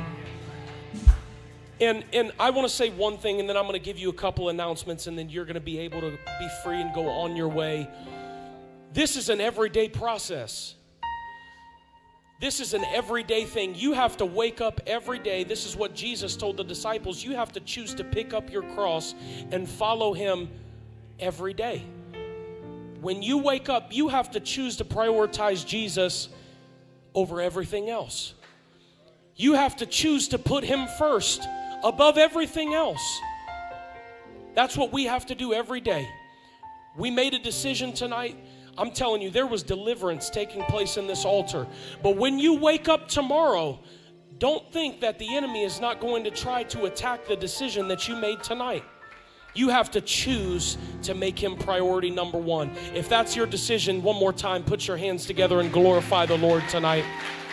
Speaker 2: And I want to say one thing, and then I'm going to give you a couple announcements, and then you're going to be able to be free and go on your way. This is an everyday process. This is an everyday thing. You have to wake up every day. This is what Jesus told the disciples. You have to choose to pick up your cross and follow him every day. When you wake up, you have to choose to prioritize Jesus over everything else. You have to choose to put him first above everything else. That's what we have to do every day. We made a decision tonight. I'm telling you, there was deliverance taking place in this altar. But when you wake up tomorrow, don't think that the enemy is not going to try to attack the decision that you made tonight. You have to choose to make him priority number one. If that's your decision, one more time, put your hands together and glorify the Lord tonight.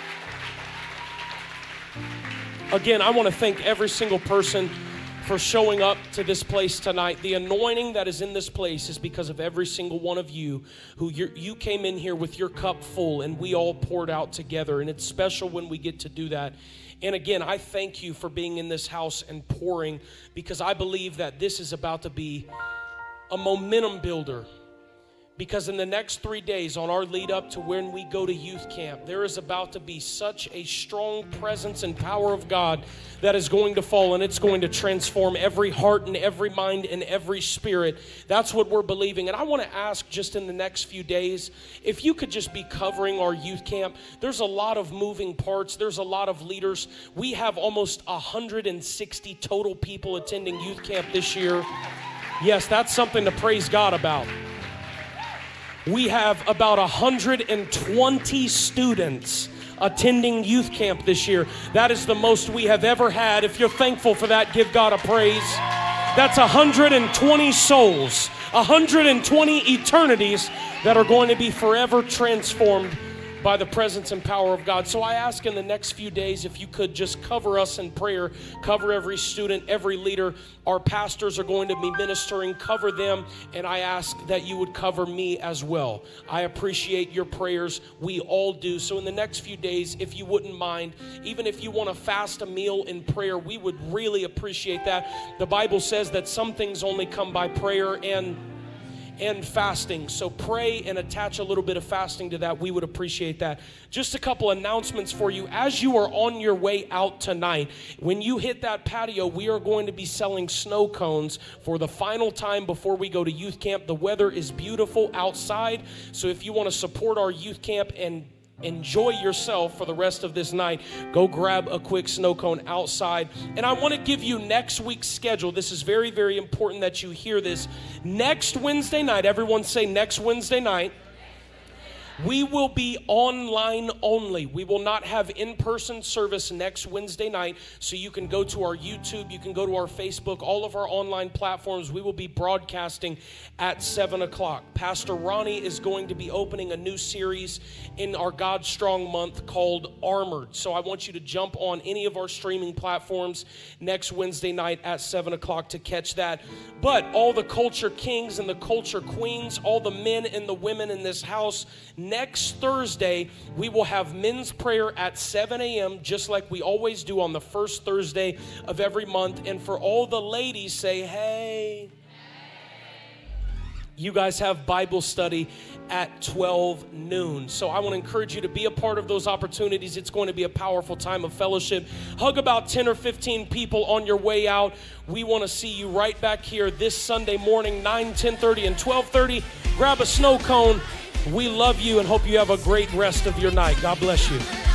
Speaker 2: Again, I want to thank every single person for showing up to this place tonight. The anointing that is in this place is because of every single one of you who you came in here with your cup full and we all poured out together. And it's special when we get to do that. And again, I thank you for being in this house and pouring, because I believe that this is about to be a momentum builder. Because in the next 3 days on our lead up to when we go to youth camp, there is about to be such a strong presence and power of God that is going to fall, and it's going to transform every heart and every mind and every spirit. That's what we're believing. And I want to ask, just in the next few days, if you could just be covering our youth camp. There's a lot of moving parts. There's a lot of leaders. We have almost 160 total people attending youth camp this year. Yes, that's something to praise God about. We have about 120 students attending youth camp this year. That is the most we have ever had. If you're thankful for that, give God a praise. That's 120 souls, 120 eternities that are going to be forever transformed by the presence and power of God. So I ask in the next few days if you could just cover us in prayer, cover every student, every leader. Our pastors are going to be ministering, cover them, and I ask that you would cover me as well. I appreciate your prayers. We all do. So in the next few days, if you wouldn't mind, even if you want to fast a meal in prayer, we would really appreciate that. The Bible says that some things only come by prayer and fasting. So pray and attach a little bit of fasting to that. We would appreciate that. Just a couple announcements for you. As you are on your way out tonight, when you hit that patio, we are going to be selling snow cones for the final time before we go to youth camp. The weather is beautiful outside. So if you want to support our youth camp and enjoy yourself for the rest of this night, go grab a quick snow cone outside. And I want to give you next week's schedule. This is very, very important that you hear this. Next Wednesday night, everyone say next Wednesday night, we will be online only. We will not have in-person service next Wednesday night. So you can go to our YouTube, you can go to our Facebook, all of our online platforms. We will be broadcasting at 7 o'clock. Pastor Ronnie is going to be opening a new series in our God Strong month called Armored. So I want you to jump on any of our streaming platforms next Wednesday night at 7 o'clock to catch that. But all the culture kings and the culture queens, all the men and the women in this house, next Thursday, we will have men's prayer at 7 a.m., just like we always do on the first Thursday of every month. And for all the ladies, say, hey. You guys have Bible study at 12 noon. So I want to encourage you to be a part of those opportunities. It's going to be a powerful time of fellowship. Hug about 10 or 15 people on your way out. We want to see you right back here this Sunday morning, 9, 10:30, and 12:30. Grab a snow cone. We love you and hope you have a great rest of your night. God bless you.